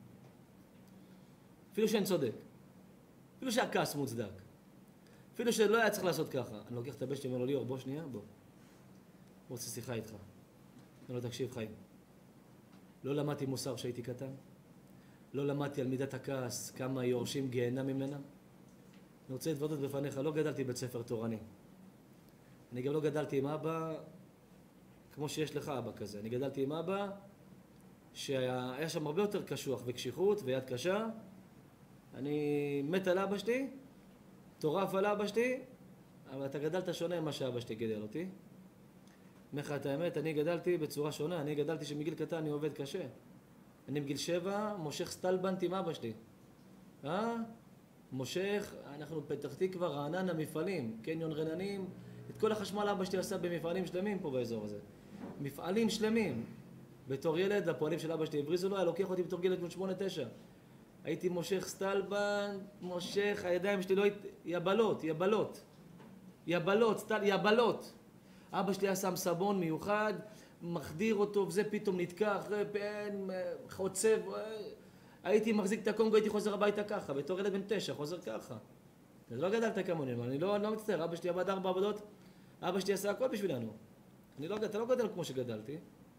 אפילו שאני צודק, אפילו שהכעס מוצדק, אפילו שלא היה צריך לעשות ככה. אני לוקח את הבן שלי, אומר לו, ליאור, בוא שנייה, בוא. רוצה שיחה איתך. אני לא תקשיב חיים. לא למדתי מוסר שהייתי קטן. לא למדתי על מידת הכעס, כמה יורשים גיהנם ממנה. אני רוצה להתוודות בפניך, לא גדלתי בית ספר תורני. אני גם לא גדלתי עם אבא, כמו שיש לך אבא כזה. אני גדלתי עם אבא, שהיה שם הרבה יותר קשוח וקשיחות ויד קשה. אני מת על אבא שלי, טורף על אבא שלי, אבל אתה גדלת שונה ממה שאבא שלי גדל אותי. אומר לך את האמת, אני גדלתי בצורה שונה. אני גדלתי שמגיל קטן אני עובד קשה. אני בגיל 7 מושך סטלבנט עם אבא שלי. מושך, אנחנו בפתח תקווה, רעננה, מפעלים, קניון רננים, את כל החשמל אבא שלי עשה במפעלים שלמים פה באזור הזה. מפעלים שלמים. בתור ילד, הפועלים של אבא שלי הבריזו לו, היה לוקח אותי בתור ילד 8-9. הייתי מושך סטלבנט, הידיים שלי לא יבלות. אבא שלי היה שם סבון מיוחד, מחדיר אותו, וזה פתאום נתקע אחרי פן, חוצב. הייתי מחזיק את הקונגו, הייתי חוזר הביתה ככה, בתור ילד בן 9, חוזר ככה. אז לא גדלת כמוני, אני לא מצטער, אבא שלי עבד 4 עבודות, אבא שלי עשה הכל בשבילנו. אתה לא גדל כמו שגדלתי.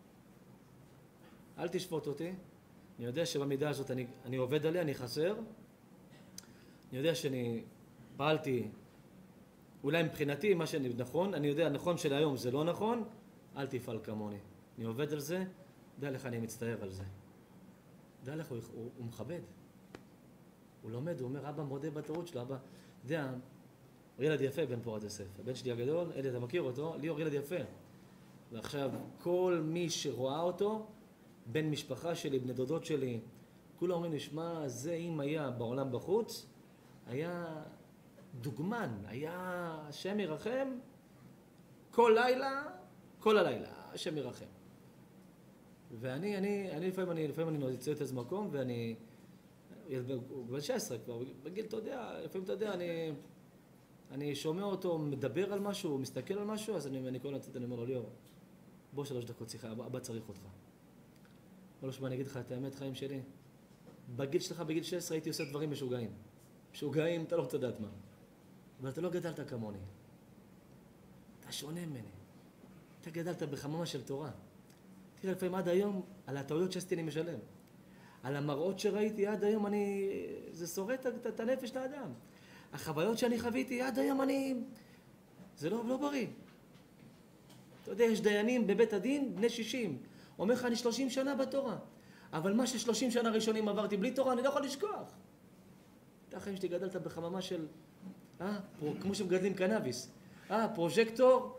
אל תשפוט אותי. אני יודע שבמידה הזאת אני עובד עליה, אני חסר. אני יודע שאני פעלתי, אולי מבחינתי מה שאני נכון, אני יודע נכון שלהיום זה לא נכון, אל תפעל כמוני. אני עובד על זה, דע לך אני מצטער על זה. דע לך, הוא מכבד. הוא לומד, הוא אומר, אבא מודה בטעות שלו, אבא, אתה יודע, הוא ילד יפה בן פורת יוסף. הבן שלי הגדול, אלי, אתה מכיר אותו? ליאור ילד יפה. ועכשיו, כל מי שרואה אותו, בן משפחה שלי, בני דודות שלי, כולם אומרים לי, שמע, זה אם היה בעולם בחוץ, היה דוגמן, היה השם ירחם, כל הלילה, השם ירחם. ואני לפעמים אני יוצא את איזה מקום, ואני, הוא בן 16 כבר, בגיל, אתה יודע, לפעמים אתה יודע, אני שומע אותו מדבר על משהו, הוא מסתכל על משהו, אז אני כל נצאת, אני אומר לו, ליאור, בוא 3 דקות שיחה, אבא צריך אותך. אומר לו, שמע, אני אגיד לך את האמת, חיים שלי, בגיל שלך, בגיל 16, הייתי עושה דברים משוגעים. משוגעים, אתה לא רוצה לדעת מה. אבל אתה לא גדלת כמוני. אתה שונה ממני. אתה גדלת בחממה של תורה. תראה, לפעמים עד היום, על הטעויות שעשיתי אני משלם. על המראות שראיתי, עד היום זה שורט את הנפש לאדם. החוויות שאני חוויתי, עד היום זה לא בריא. אתה יודע, יש דיינים בבית הדין, בני 60. אומר לך, אני 30 שנה בתורה. אבל מה ש30 שנה ראשונים עברתי בלי תורה, אני לא יכול לשכוח. אתה החיים שלי גדלת בחממה של, כמו שמגדלים קנאביס. פרוז'קטור,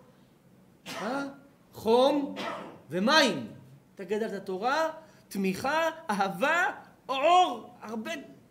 חום ומים. אתה גדלת תורה, תמיכה, אהבה, אור, הרבה.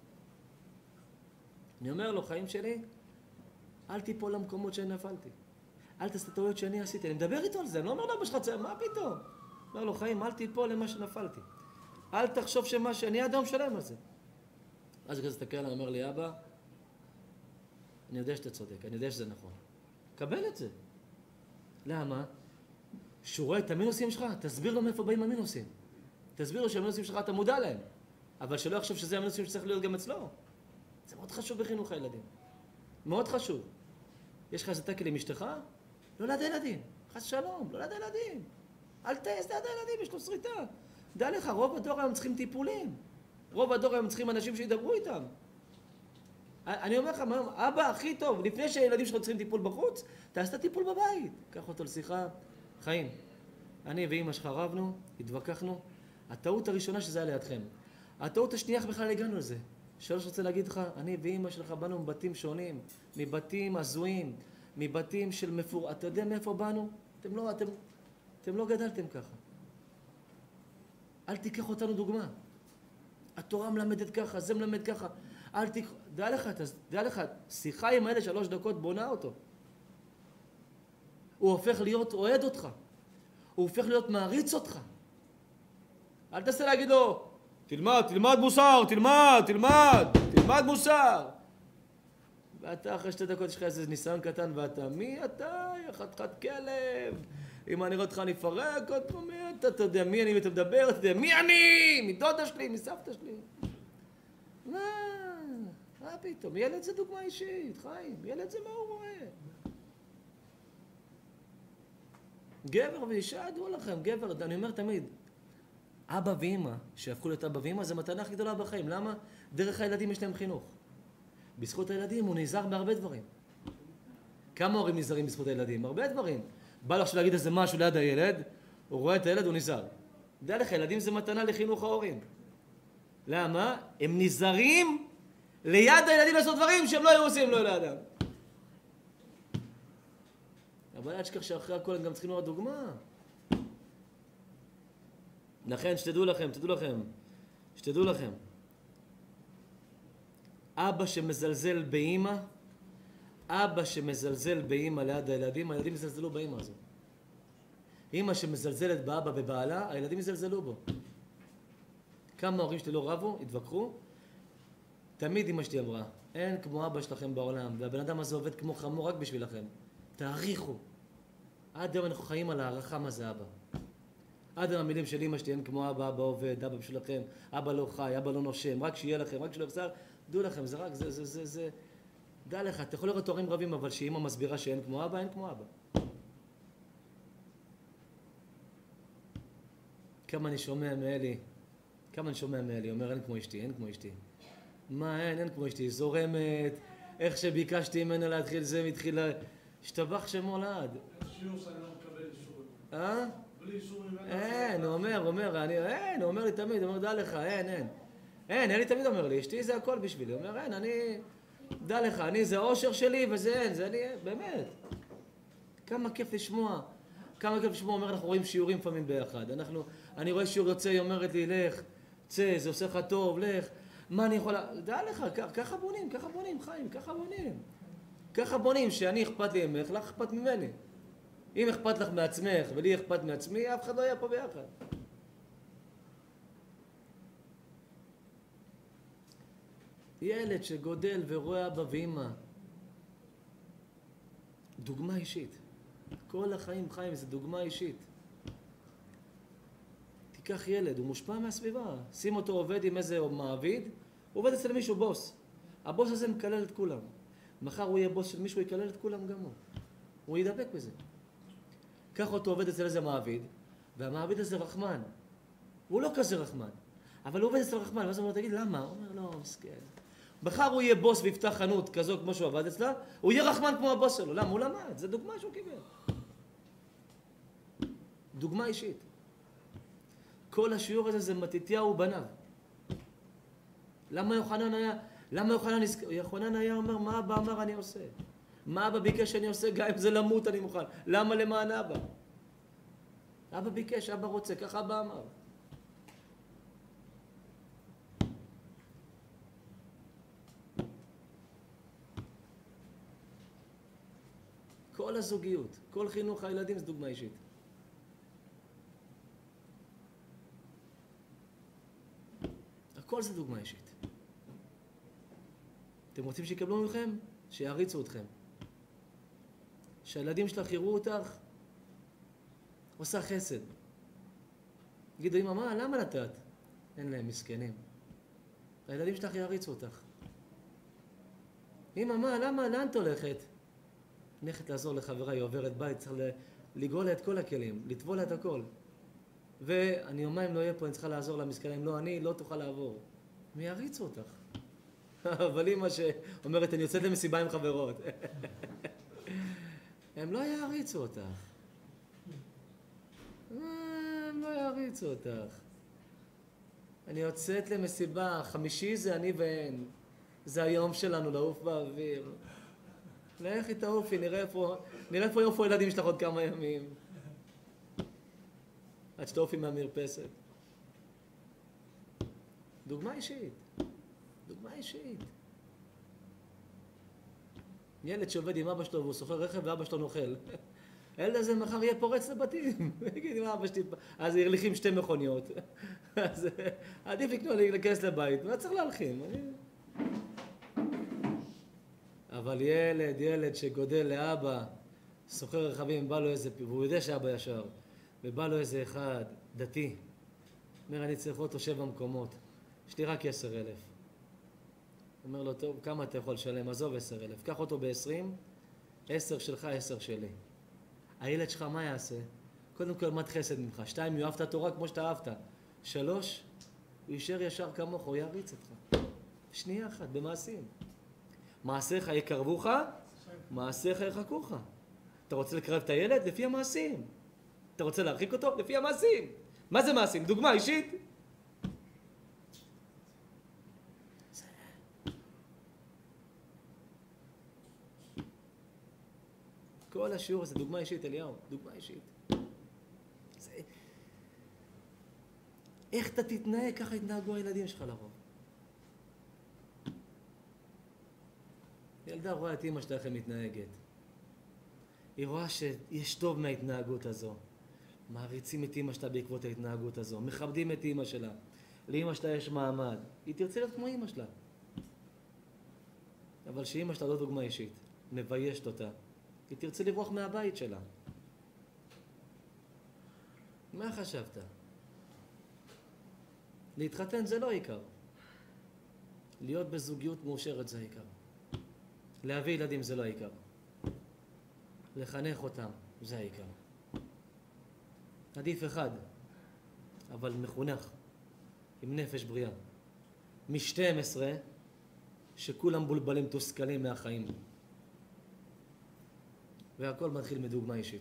אני אומר לו, חיים שלי, אל תיפול למקומות שאני נפלתי. אל תעשה טעויות שאני עשיתי. אני מדבר איתו על זה, אני לא אומר לאבא שלך, מה פתאום? אומר לו, חיים, אל תיפול למה שנפלתי. אל תחשוב שאני עד היום שלם על זה. אז כזה תסתכל, אני אומר לי, אבא, אני יודע שאתה צודק, אני יודע שזה נכון. קבל את זה. למה? שהוא רואה את המינוסים שלך, תסביר לו מאיפה באים המינוסים. תסביר לו שהמינוסים שלך אתה מודע להם. אבל שלא יחשוב שזה המינוסים שצריך להיות גם אצלו. זה מאוד חשוב בחינוך הילדים. מאוד חשוב. יש לך איזה תקל עם אשתך? לא ליד הילדים. חס שלום, לא ליד הילדים. אל תעז ליד הילדים, יש לו שריטה. דע לך, רוב הדור היום צריכים טיפולים. רוב הדור היום צריכים אנשים שידברו איתם. אני אומר לך, אבא הכי טוב, לפני שהילדים שלך צריכים טיפול בחוץ, תעשת טיפול בבית. קח אותו לשיחה, חיים. אני ואמא שלך רבנו, התווכחנו. הטעות הראשונה שזה היה לידכם. הטעות השנייה בכלל הגענו לזה. שלוש רוצה להגיד לך, אני ואמא שלך באנו מבתים שונים, מבתים הזויים, מבתים של מפור... אתה יודע מאיפה באנו? אתם לא גדלתם ככה. אל תיקח אותנו דוגמה. התורה מלמדת ככה, זה מלמד ככה. דע לך, שיחה עם הילד 3 דקות בונה אותו. הוא הופך להיות אוהד אותך. הוא הופך להיות מעריץ אותך. אל תעשה להגיד לו, תלמד מוסר, תלמד מוסר. ואתה אחרי 2 דקות יש לך איזה ניסיון קטן ואתה, מי אתה? חתיכת כלב. אם אני רואה אותך אני אפרק עוד פעם, אתה יודע מי אני ואתה מדבר, אתה יודע מי אני? מדודה שלי, מסבתא שלי. מה פתאום? ילד זה דוגמה אישית, חיים. ילד זה מה הוא רואה. גבר ואישה, דעו לכם, גבר, אני אומר תמיד, אבא ואמא, שהפכו להיות אבא ואמא, זה מתנה הכי גדולה בחיים. למה? דרך הילדים יש להם חינוך. בזכות הילדים הוא נזהר בהרבה דברים. כמה הורים נזהרים בזכות הילדים? הרבה דברים. בא לך להגיד איזה משהו ליד הילד, הוא רואה את הילד, הוא נזהר. דע לך, ילדים זה מתנה לחינוך ההורים. למה? הם נזהרים ליד הילדים לעשות דברים שהם לא היו עושים לא לאדם. אבל אל תשכח שאחרי הכל הם גם צריכים לראות דוגמה. לכן שתדעו לכם. אבא שמזלזל באמא ליד הילדים, הילדים יזלזלו באמא הזו. אמא שמזלזלת באבא ובעלה, הילדים יזלזלו בו. כמה ההורים שלי לא רבו, התווכחו. תמיד אמא שלי אמרה, אין כמו אבא שלכם בעולם, והבן אדם הזה עובד כמו חמור רק בשבילכם. תעריכו. עד היום אנחנו חיים על הערכה מה זה אבא. עד היום המילים של אמא שלי, אין כמו אבא, אבא עובד, אבא בשבילכם, אבא לא חי, אבא לא נושם, רק שיהיה לכם, רק שלא יפסר. דעו לכם, זה רק, זה. דע לך, אתה יכול לראות הורים רבים, אבל שאמא מסבירה שאין כמו אבא, אין כמו אבא. כמה אני שומע מאלי, אומר אין כמו אשתי, אין כמו אשתי. מה אין כמו אשתי, זורמת, איך שביקשתי ממנה להתחיל זה, מתחילה, השתבח שמו לעד. שיעור שאני לא מקבל אישורים. בלי אישור ממנה. אין, הוא אומר לי תמיד, הוא אומר דע לך, אין, אלי תמיד אומר לי, אשתי זה הכל בשבילי, הוא אומר אין, דע לך, זה האושר שלי וזה אין, זה אני, באמת. כמה כיף לשמוע, אומר, אנחנו רואים שיעורים לפעמים ביחד, אני רואה שיעור יוצא, היא אומרת לי, לך, צא, זה עושה לך טוב, לך, מה אני יכולה, דע לך, ככה בונים, חיים, ככה בונים, שאני אכפת לי ממך, לך אכפת ממני. אם אכפת לך מעצמך ולי אכפת מעצמי, אף אחד לא יהיה פה ביחד. ילד שגודל ורואה אבא ואמא, דוגמה אישית. כל החיים חיים זה דוגמה אישית. תיקח ילד, הוא מושפע מהסביבה. שים אותו עובד עם איזה מעביד, הוא עובד אצל מישהו בוס. הבוס הזה מקלל את כולם. מחר הוא יהיה בוס של מישהו, יקלל את כולם גם הוא. הוא ידבק בזה. קח אותו עובד אצל איזה מעביד, והמעביד הזה רחמן. הוא לא כזה רחמן, אבל הוא עובד אצל רחמן, ואז הוא אומר, תגיד, למה? הוא אומר, לא, מסכן. מחר הוא יהיה בוס ויפתח חנות כזו כמו שהוא עבד אצלה, הוא יהיה רחמן כמו הבוס שלו. למה? הוא למד, זה דוגמה שהוא קיבל. דוגמה אישית. כל השיעור הזה זה מתתיהו בניו. למה יוחנן היה אומר, מה אבא אמר אני עושה? מה אבא ביקש שאני עושה? גם אם זה למות אני מוכן. למה למען אבא? אבא ביקש, אבא רוצה, ככה אבא אמר. כל הזוגיות, כל חינוך הילדים זה דוגמה אישית. הכל זה דוגמה אישית. אתם רוצים שיקבלו מכם? שיעריצו אתכם. שהילדים שלך יראו אותך, עושה חסד. יגידו, אמא, מה? למה נתת? אין להם מסכנים. הילדים שלך יעריצו אותך. אמא, מה? למה? לאן את הולכת? הולכת לעזור לחברה, היא עוברת בית, צריך לגאול לה את כל הכלים, לטבול לה את הכל. ואני יומיים לא אהיה פה, אני צריכה לעזור למסכנים, לא אני, לא תוכל לעבור. הם יעריצו אותך. אבל אמא שאומרת, אני יוצאת למסיבה עם חברות. הם לא יעריצו אותך. הם לא יעריצו אותך. אני יוצאת למסיבה, 5 זה אני והן. זה היום שלנו, לעוף באוויר. לך תעופי, נראה איפה יעופו ילדים שלך עוד כמה ימים. עד שתעופי מהמרפסת. דוגמה אישית. ילד שעובד עם אבא שלו והוא סוחר רכב ואבא שלו נוכל. הילד הזה מחר יהיה פורץ לבתים. יגיד עם אבא שלי, אז ירליחים 2 מכוניות. אז עדיף להיכנס לבית, מה צריך להלחים? אבל ילד שגודל לאבא, סוחר רכבים, בא לו איזה, והוא יודע שאבא ישר, ובא לו איזה אחד, דתי, אומר, אני צריך אותו 7 מקומות, יש לי רק 10,000. אומר לו, טוב, כמה אתה יכול לשלם? עזוב 10,000, קח אותו ב-20, 10 שלך, 10 שלי. הילד שלך מה יעשה? קודם כל, למד חסד ממך. 2, הוא אהב את התורה כמו שאתה אהבת. 3, הוא יישאר ישר כמוך, הוא יריץ אותך. שנייה אחת, במעשים. מעשיך יקרבוך, מעשיך ירחקוך. אתה רוצה לקרב את הילד? לפי המעשים. אתה רוצה להרחיק אותו? לפי המעשים. מה זה מעשים? דוגמה אישית? כל השיעור הזה, דוגמה אישית, אליהו, דוגמה אישית. איך אתה תתנהג, ככה יתנהגו הילדים שלך לרוב. ילדה רואה את אמא שלך מתנהגת. היא רואה שיש טוב מההתנהגות הזו. מעריצים את אמא שלה בעקבות ההתנהגות הזו. מכבדים את אמא שלה. לאמא שלה יש מעמד. היא תרצה להיות כמו אמא שלה. אבל שאמא שלה לא דוגמה אישית, מביישת אותה. היא תרצה לברוח מהבית שלה. מה חשבת? להתחתן זה לא עיקר. להיות בזוגיות מאושרת זה עיקר. להביא ילדים זה לא העיקר. לחנך אותם זה העיקר. עדיף אחד. אבל מחונך, עם נפש בריאה. מ-12 שכולם בולבלים, תוסכלים מהחיים. והכל מתחיל מדוגמה אישית.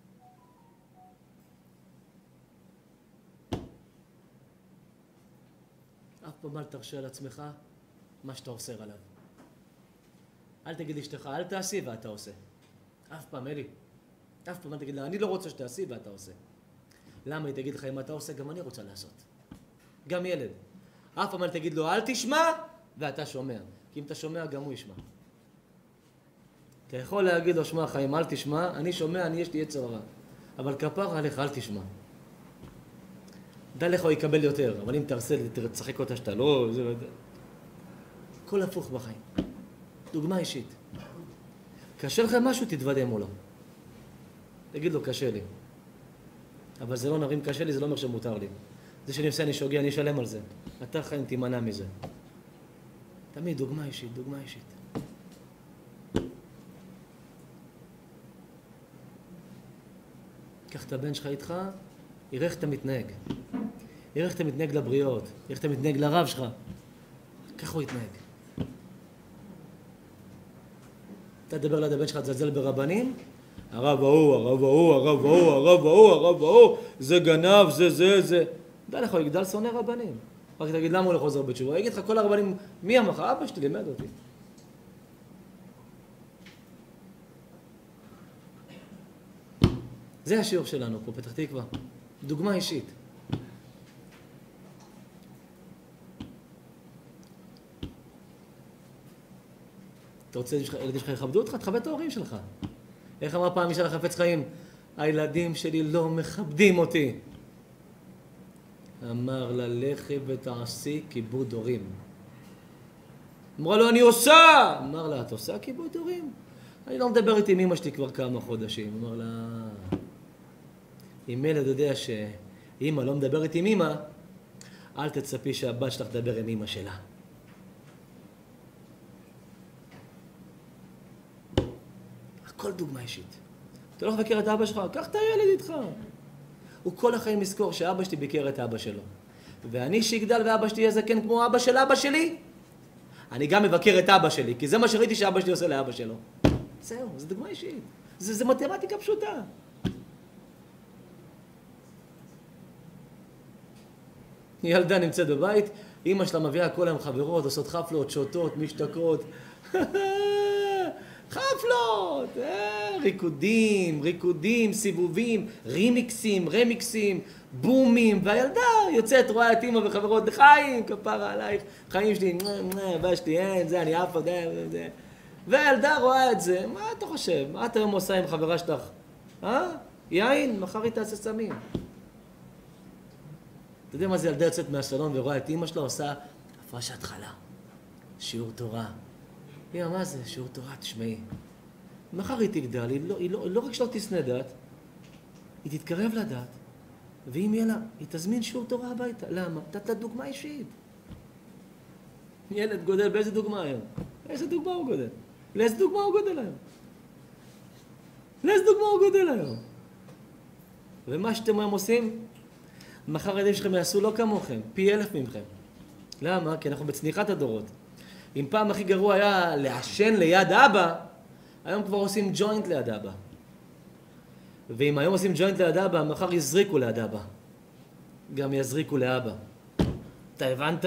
אף פעם אל תרשה על עצמך מה שאתה אוסר עליו. אל תגיד לאשתך, אל תעשי ואתה עושה. אף פעם, אלי. אף פעם אל תגיד לה, אני לא רוצה שתעשי ואתה עושה. למה? היא תגיד לך, אם אתה עושה, גם אני רוצה לעשות. גם ילד. אף פעם אל תגיד לו, אל תשמע ואתה שומע. כי אם אתה שומע, גם הוא ישמע. אתה יכול להגיד לו, שמע חיים, אל תשמע, אני שומע, יש לי יצר רע. אבל כפר עליך, אל תשמע. דע לך הוא יקבל יותר, אבל אם תרצחק אותה שאתה לא, זה לא יודע. הכל הפוך בחיים. דוגמה אישית. קשה לך משהו, תתוודה מולו. תגיד לו, קשה לי. אבל זה לא נרים קשה לי, זה לא אומר שמותר לי. זה שאני עושה, אני שוגע, אני אשלם על זה. אתה חיים, תימנע מזה. תמיד דוגמה אישית, דוגמה אישית. קח את הבן שלך איתך, יראה איך אתה מתנהג. יראה איך אתה מתנהג לבריות, איך אתה מתנהג לרב שלך. ככה הוא יתנהג. אתה תדבר ליד הבן שלך, תזלזל ברבנים, הרב ההוא, הרב ההוא, הרב ההוא, הרב ההוא, הרב ההוא, זה גנב, זה. דע לך, הוא יגדל שונא רבנים. רק תגיד למה הוא לא חוזר בתשובה. הוא יגיד לך, כל הרבנים, מי אמר לך? אבא שלי לימד אותי. זה השיעור שלנו פה, פתח תקווה. דוגמה אישית. אתה רוצה שהילדים שלך יכבדו אותך? תכבד את ההורים שלך. איך אמרה פעם אישה לחפץ חיים? הילדים שלי לא מכבדים אותי. אמר לה, לכי ותעשי כיבוד הורים. אמרה לו, אני עושה! אמר לה, את עושה כיבוד הורים? אני לא מדברת עם אמא שלי כבר כמה חודשים. אמר לה, אם ילד יודע שאמא לא מדברת עם אמא, אל תצפי שהבת שלך תדבר עם אמא שלה. הכל דוגמה אישית. אתה לא מבקר את אבא שלך, קח את הילד איתך. הוא כל החיים יזכור שאבא שלי ביקר את אבא שלו. ואני שיגדל ואבא שלי יהיה זקן כמו אבא של אבא שלי, אני גם מבקר את אבא שלי, כי זה מה שראיתי שאבא שלי עושה לאבא שלו. זהו, זה דוגמה אישית. זה מתמטיקה פשוטה. ילדה נמצאת בבית, אמא שלה מביאה כל היום חברות, עושות חפלות, שותות, משתקות. חפלות! ריקודים, סיבובים, רמיקסים, בומים, והילדה יוצאת, רואה את אמא וחברות, חיים, כפרה עלייך, חיים שלי, הבא שלי, אין, זה, אני אף עוד, זה. והילדה רואה את זה, מה אתה חושב? מה אתה היום עושה עם חברה שלך? יין? מחר היא תעשה סמים. אתה יודע מה זה ילדה יוצאת מהסלון ורואה את אמא שלה עושה הפרשת חלה, שיעור תורה. אמא, מה זה? שיעור תורה, תשמעי. מחר היא תגדל, היא לא רק שלא תשנא דת, היא תתקרב לדת, ואם יהיה לה, היא תזמין שיעור תורה הביתה. למה? אתה דוגמה אישית. ילד גודל באיזה דוגמה היום? איזה דוגמה הוא גודל? לאיזה דוגמה הוא גודל היום? ומה שאתם היום עושים, מחר הילדים שלכם יעשו לא כמוכם, פי 1000 ממכם. למה? כי אנחנו בצניחת הדורות. אם פעם הכי גרוע היה לעשן ליד אבא, היום כבר עושים ג'וינט ליד אבא. ואם היום עושים ג'וינט ליד אבא, מחר יזריקו ליד אבא. גם יזריקו לאבא. אתה הבנת?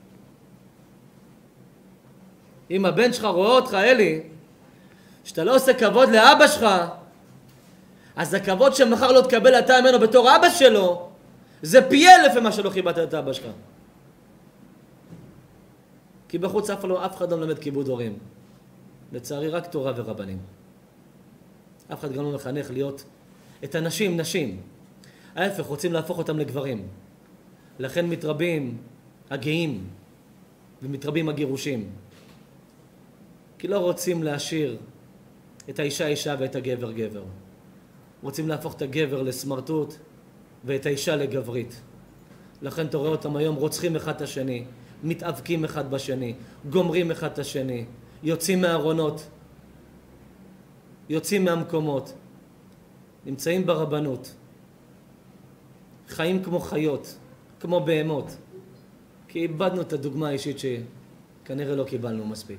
אם הבן שלך רואה אותך, אלי, שאתה לא עושה כבוד לאבא שלך, אז הכבוד שמחר לא תקבל אתה ממנו בתור אבא שלו, זה פי 1000 ממה שלא חיבדת את אבא שלך. כי בחוץ אף אחד לא מלמד כיבוד הורים. לצערי רק תורה ורבנים. אף אחד גם לא מחנך להיות את הנשים, נשים. ההפך, רוצים להפוך אותם לגברים. לכן מתרבים הגאים ומתרבים הגירושים. כי לא רוצים להשאיר את האישה אישה ואת הגבר גבר. רוצים להפוך את הגבר לסמרטוט ואת האישה לגברית. לכן אתה רואה אותם היום רוצחים אחד את השני, מתאבקים אחד בשני, גומרים אחד את השני, יוצאים מהארונות, יוצאים מהמקומות, נמצאים ברבנות, חיים כמו חיות, כמו בהמות. כי איבדנו את הדוגמה האישית שכנראה לא קיבלנו מספיק.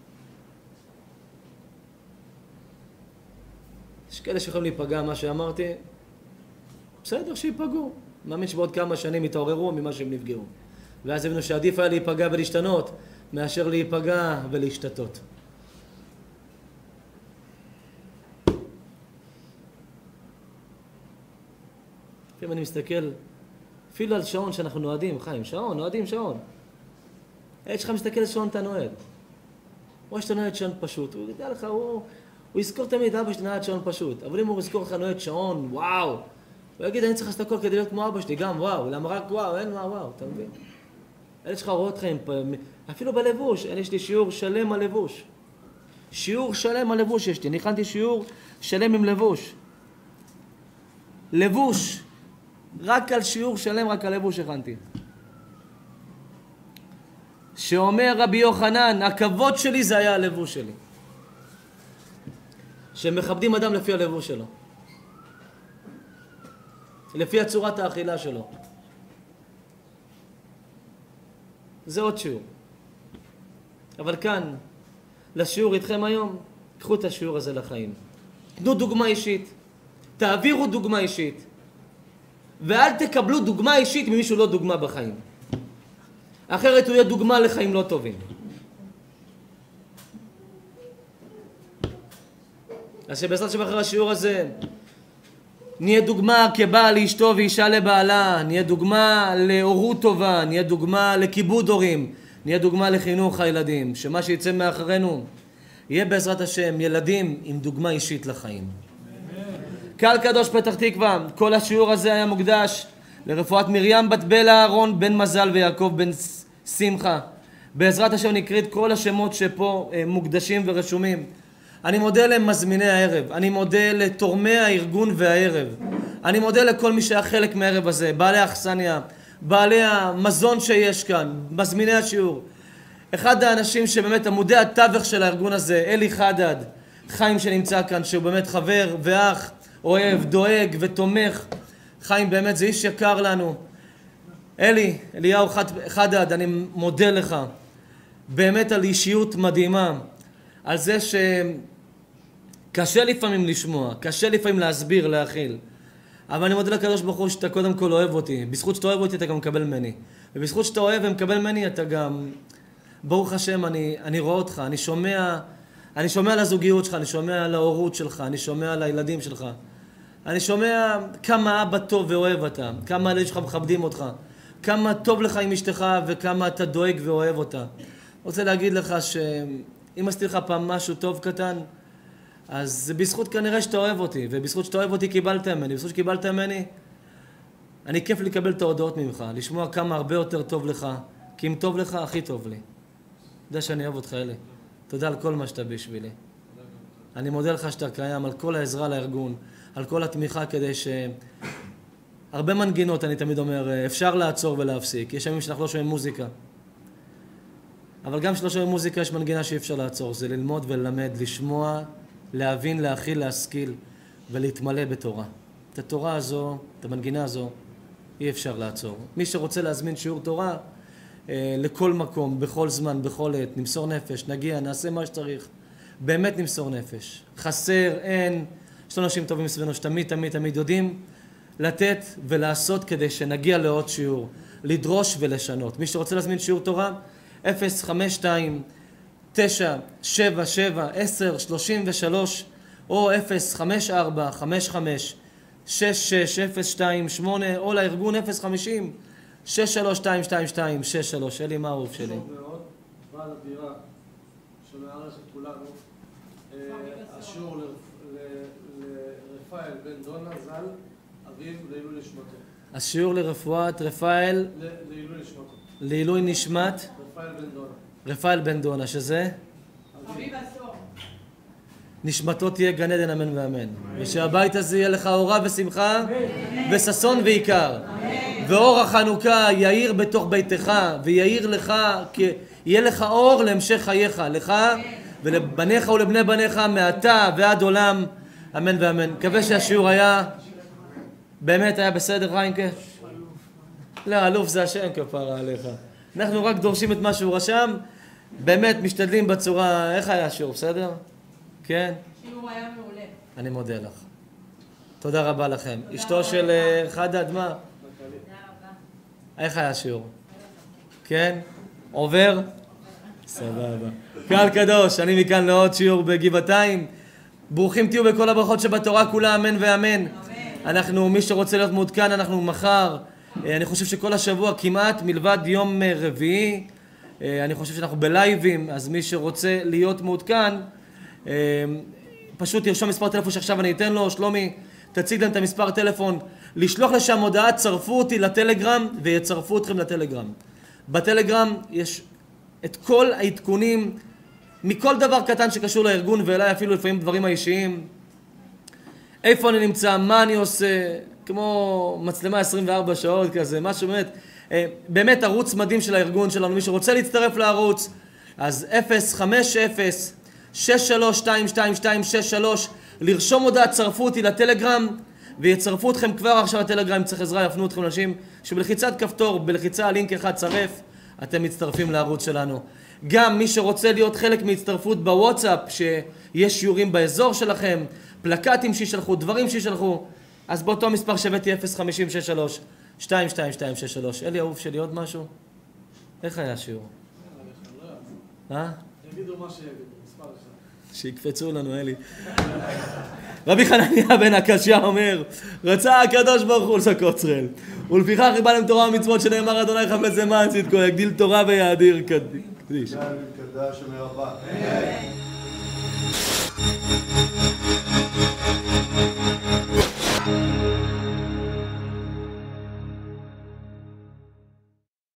יש כאלה שיכולים להיפגע מה שאמרתי, בסדר, שיפגעו. מאמין שבעוד כמה שנים יתעוררו ממה שהם נפגעו. ואז הבנו שעדיף היה להיפגע ולהשתנות, מאשר להיפגע ולהשתתות. לפעמים אני מסתכל, אפילו על שעון שאנחנו נועדים, חיים, שעון, נועדים שעון. הילד שלך מסתכל על שעון, אתה נועד. או שאתה נועד שעון פשוט, הוא ידע לך, הוא יזכור תמיד, אבא שאתה נועד שעון פשוט. אבל אם הוא יזכור לך נועד שעון, וואו, הוא יגיד, אני צריך לעשות הכל כדי להיות כמו אבא שלי, גם וואו, למה רק וואו, אין מה וואו, אתה מבין? הילד שלך רואה אותך, אפילו בלבוש, יש לי שיעור שלם על לבוש. שיעור שלם על לבוש יש לי, אני הכנתי שיעור שלם עם לבוש. לבוש. רק על שיעור שלם, רק על לבוש הכנתי. שאומר רבי יוחנן, הכבוד שלי זה היה הלבוש שלי. שמכבדים אדם לפי הלבוש שלו. לפי הצורת האכילה שלו. זה עוד שיעור. אבל כאן, לשיעור איתכם היום, קחו את השיעור הזה לחיים. תנו דוגמה אישית. תעבירו דוגמה אישית. ואל תקבלו דוגמה אישית ממישהו לא דוגמה בחיים. אחרת הוא יהיה דוגמה לחיים לא טובים. אז שבעזרת השם אחרי השיעור הזה נהיה דוגמה כבעל לאשתו ואישה לבעלה, נהיה דוגמה להורות טובה, נהיה דוגמה לכיבוד הורים, נהיה דוגמה לחינוך הילדים, שמה שיצא מאחרינו יהיה בעזרת השם ילדים עם דוגמה אישית לחיים. קהל קדוש פתח תקווה, כל השיעור הזה היה מוקדש לרפואת מרים בת בלה, אהרון בן מזל ויעקב בן שמחה. בעזרת השם נקריא את כל השמות שפה מוקדשים ורשומים. אני מודה למזמיני הערב, אני מודה לתורמי הארגון והערב, אני מודה לכל מי שהיה חלק מהערב הזה, בעלי האכסניה, בעלי המזון שיש כאן, מזמיני השיעור. אחד האנשים שבאמת עמודי התווך של הארגון הזה, אלי חדד, חיים שנמצא כאן, שהוא באמת חבר ואח, אוהב, דואג ותומך. חיים באמת זה איש יקר לנו. אליהו חדד, אני מודה לך באמת על אישיות מדהימה, על זה שקשה לפעמים לשמוע, קשה לפעמים להסביר, להכיל. אבל אני מודה לקדוש ברוך הוא שאתה קודם כל אוהב אותי. בזכות שאתה אוהב אותי אתה גם מקבל ממני. ובזכות שאתה אוהב ומקבל ממני אתה גם, ברוך השם, אני רואה אותך, אני שומע על הזוגיות שלך, אני שומע על ההורות שלך, אני שומע על הילדים שלך. אני שומע כמה אבא טוב ואוהב אתה, כמה הילדים שלך מכבדים אותך, כמה טוב לך עם אשתך וכמה אתה דואג ואוהב אותה. רוצה להגיד לך שאם עשיתי לך פעם משהו טוב קטן, אז זה בזכות כנראה שאתה אוהב אותי, ובזכות שאתה אוהב אותי קיבלת ממני, בזכות שקיבלת ממני, אני כיף לקבל את ההודעות ממך, לשמוע כמה הרבה יותר טוב לך, כי אם טוב לך, הכי טוב לי. יודע שאני אוהב אותך, אלי. תודה על כל מה שאתה בשבילי. אני מודה לך שאתה קיים, על כל העזרה לארגון, על כל התמיכה, כדי הרבה מנגינות, אני תמיד אומר, אפשר לעצור ולהפסיק. יש ימים שאנחנו לא שומעים מוזיקה. אבל גם כשלא שומעים מוזיקה, יש מנגינה שאי אפשר לעצור. זה ללמוד וללמד, לשמוע, להבין, להכיל, להשכיל ולהתמלא בתורה. את התורה הזו, את המנגינה הזו, אי אפשר לעצור. מי שרוצה להזמין שיעור תורה, לכל מקום, בכל זמן, בכל עת, נמסור נפש, נגיע, נעשה מה שצריך. באמת נמסור נפש. חסר, אין. יש לנו אנשים טובים מסביבנו שתמיד יודעים לתת ולעשות כדי שנגיע לעוד שיעור, לדרוש ולשנות. מי שרוצה להזמין שיעור תורה, 052-977-1033 או 054-55-66-028 או לארגון 050-63-222-63. אלי, מה אהוב שלי? חשוב מאוד, בעל הדירה שמארח את כולנו, השיעור לרפאל בן דונה ז"ל, אביו לעילוי נשמתו. השיעור לרפואת רפאל לעילוי נשמתו. לעילוי נשמת רפאל בן דונה. רפאל בן דונה, שזה אביב עשור. נשמתו תהיה גן עדן, אמן ואמן. ושהבית הזה יהיה לך אורה ושמחה וששון ויקר. ואור החנוכה יאיר בתוך ביתך ויאיר לך, יהיה לך אור להמשך חייך, לך ולבניך ולבני בניך מעתה ועד עולם, אמן ואמן. מקווה שהשיעור היה באמת היה בסדר, חיימקה. לא, אלוף זה השם כפרה עליך. אנחנו רק דורשים את מה שהוא רשם, באמת משתדלים בצורה... איך היה השיעור, בסדר? כן? השיעור היה מעולה. אני מודה לך. תודה רבה לכם. אשתו של חדד, מה? תודה רבה. איך היה השיעור? כן? עובר? סבבה. קהל קדוש, אני מכאן לעוד שיעור בגבעתיים. ברוכים תהיו בכל הברכות שבתורה כולה, אמן ואמן. אנחנו, מי שרוצה להיות מעודכן, אנחנו מחר. אני חושב שכל השבוע כמעט, מלבד יום רביעי, אני חושב שאנחנו בלייבים, אז מי שרוצה להיות מעודכן, פשוט ירשום מספר טלפון שעכשיו אני אתן לו. שלומי, תציג להם את המספר טלפון, לשלוח לשם הודעה, צרפו אותי לטלגרם ויצרפו אתכם לטלגרם. בטלגרם יש את כל העדכונים מכל דבר קטן שקשור לארגון ואליי, אפילו לפעמים דברים האישיים. איפה אני נמצא, מה אני עושה, כמו מצלמה 24 שעות כזה, משהו באמת ערוץ מדהים של הארגון שלנו. מי שרוצה להצטרף לערוץ, אז 050-63222263, לרשום הודעה, צרפו אותי לטלגרם ויצרפו אתכם כבר עכשיו לטלגרם. אם צריך עזרה יפנו אתכם לאנשים שבלחיצת כפתור, בלחיצה לינק אחד צרף, אתם מצטרפים לערוץ שלנו. גם מי שרוצה להיות חלק מהצטרפות בוואטסאפ, שיש שיעורים באזור שלכם, פלקטים שישלחו, דברים שישלחו, אז באותו מספר שהבאתי 050-63222263. אלי אהוב שלי, עוד משהו? איך היה השיעור? יגידו מה שיגידו, מספר אחד. שיקפצו לנו, אלי. רבי חנניה בן הקשיא אומר, רצה הקדוש ברוך הוא לסקוצרל, ולפיכך ריבה להם תורה ומצוות שנאמר אדוני חפץ למען צדקו, יגדיל תורה ויאדיר קדיש. קדש מרבה.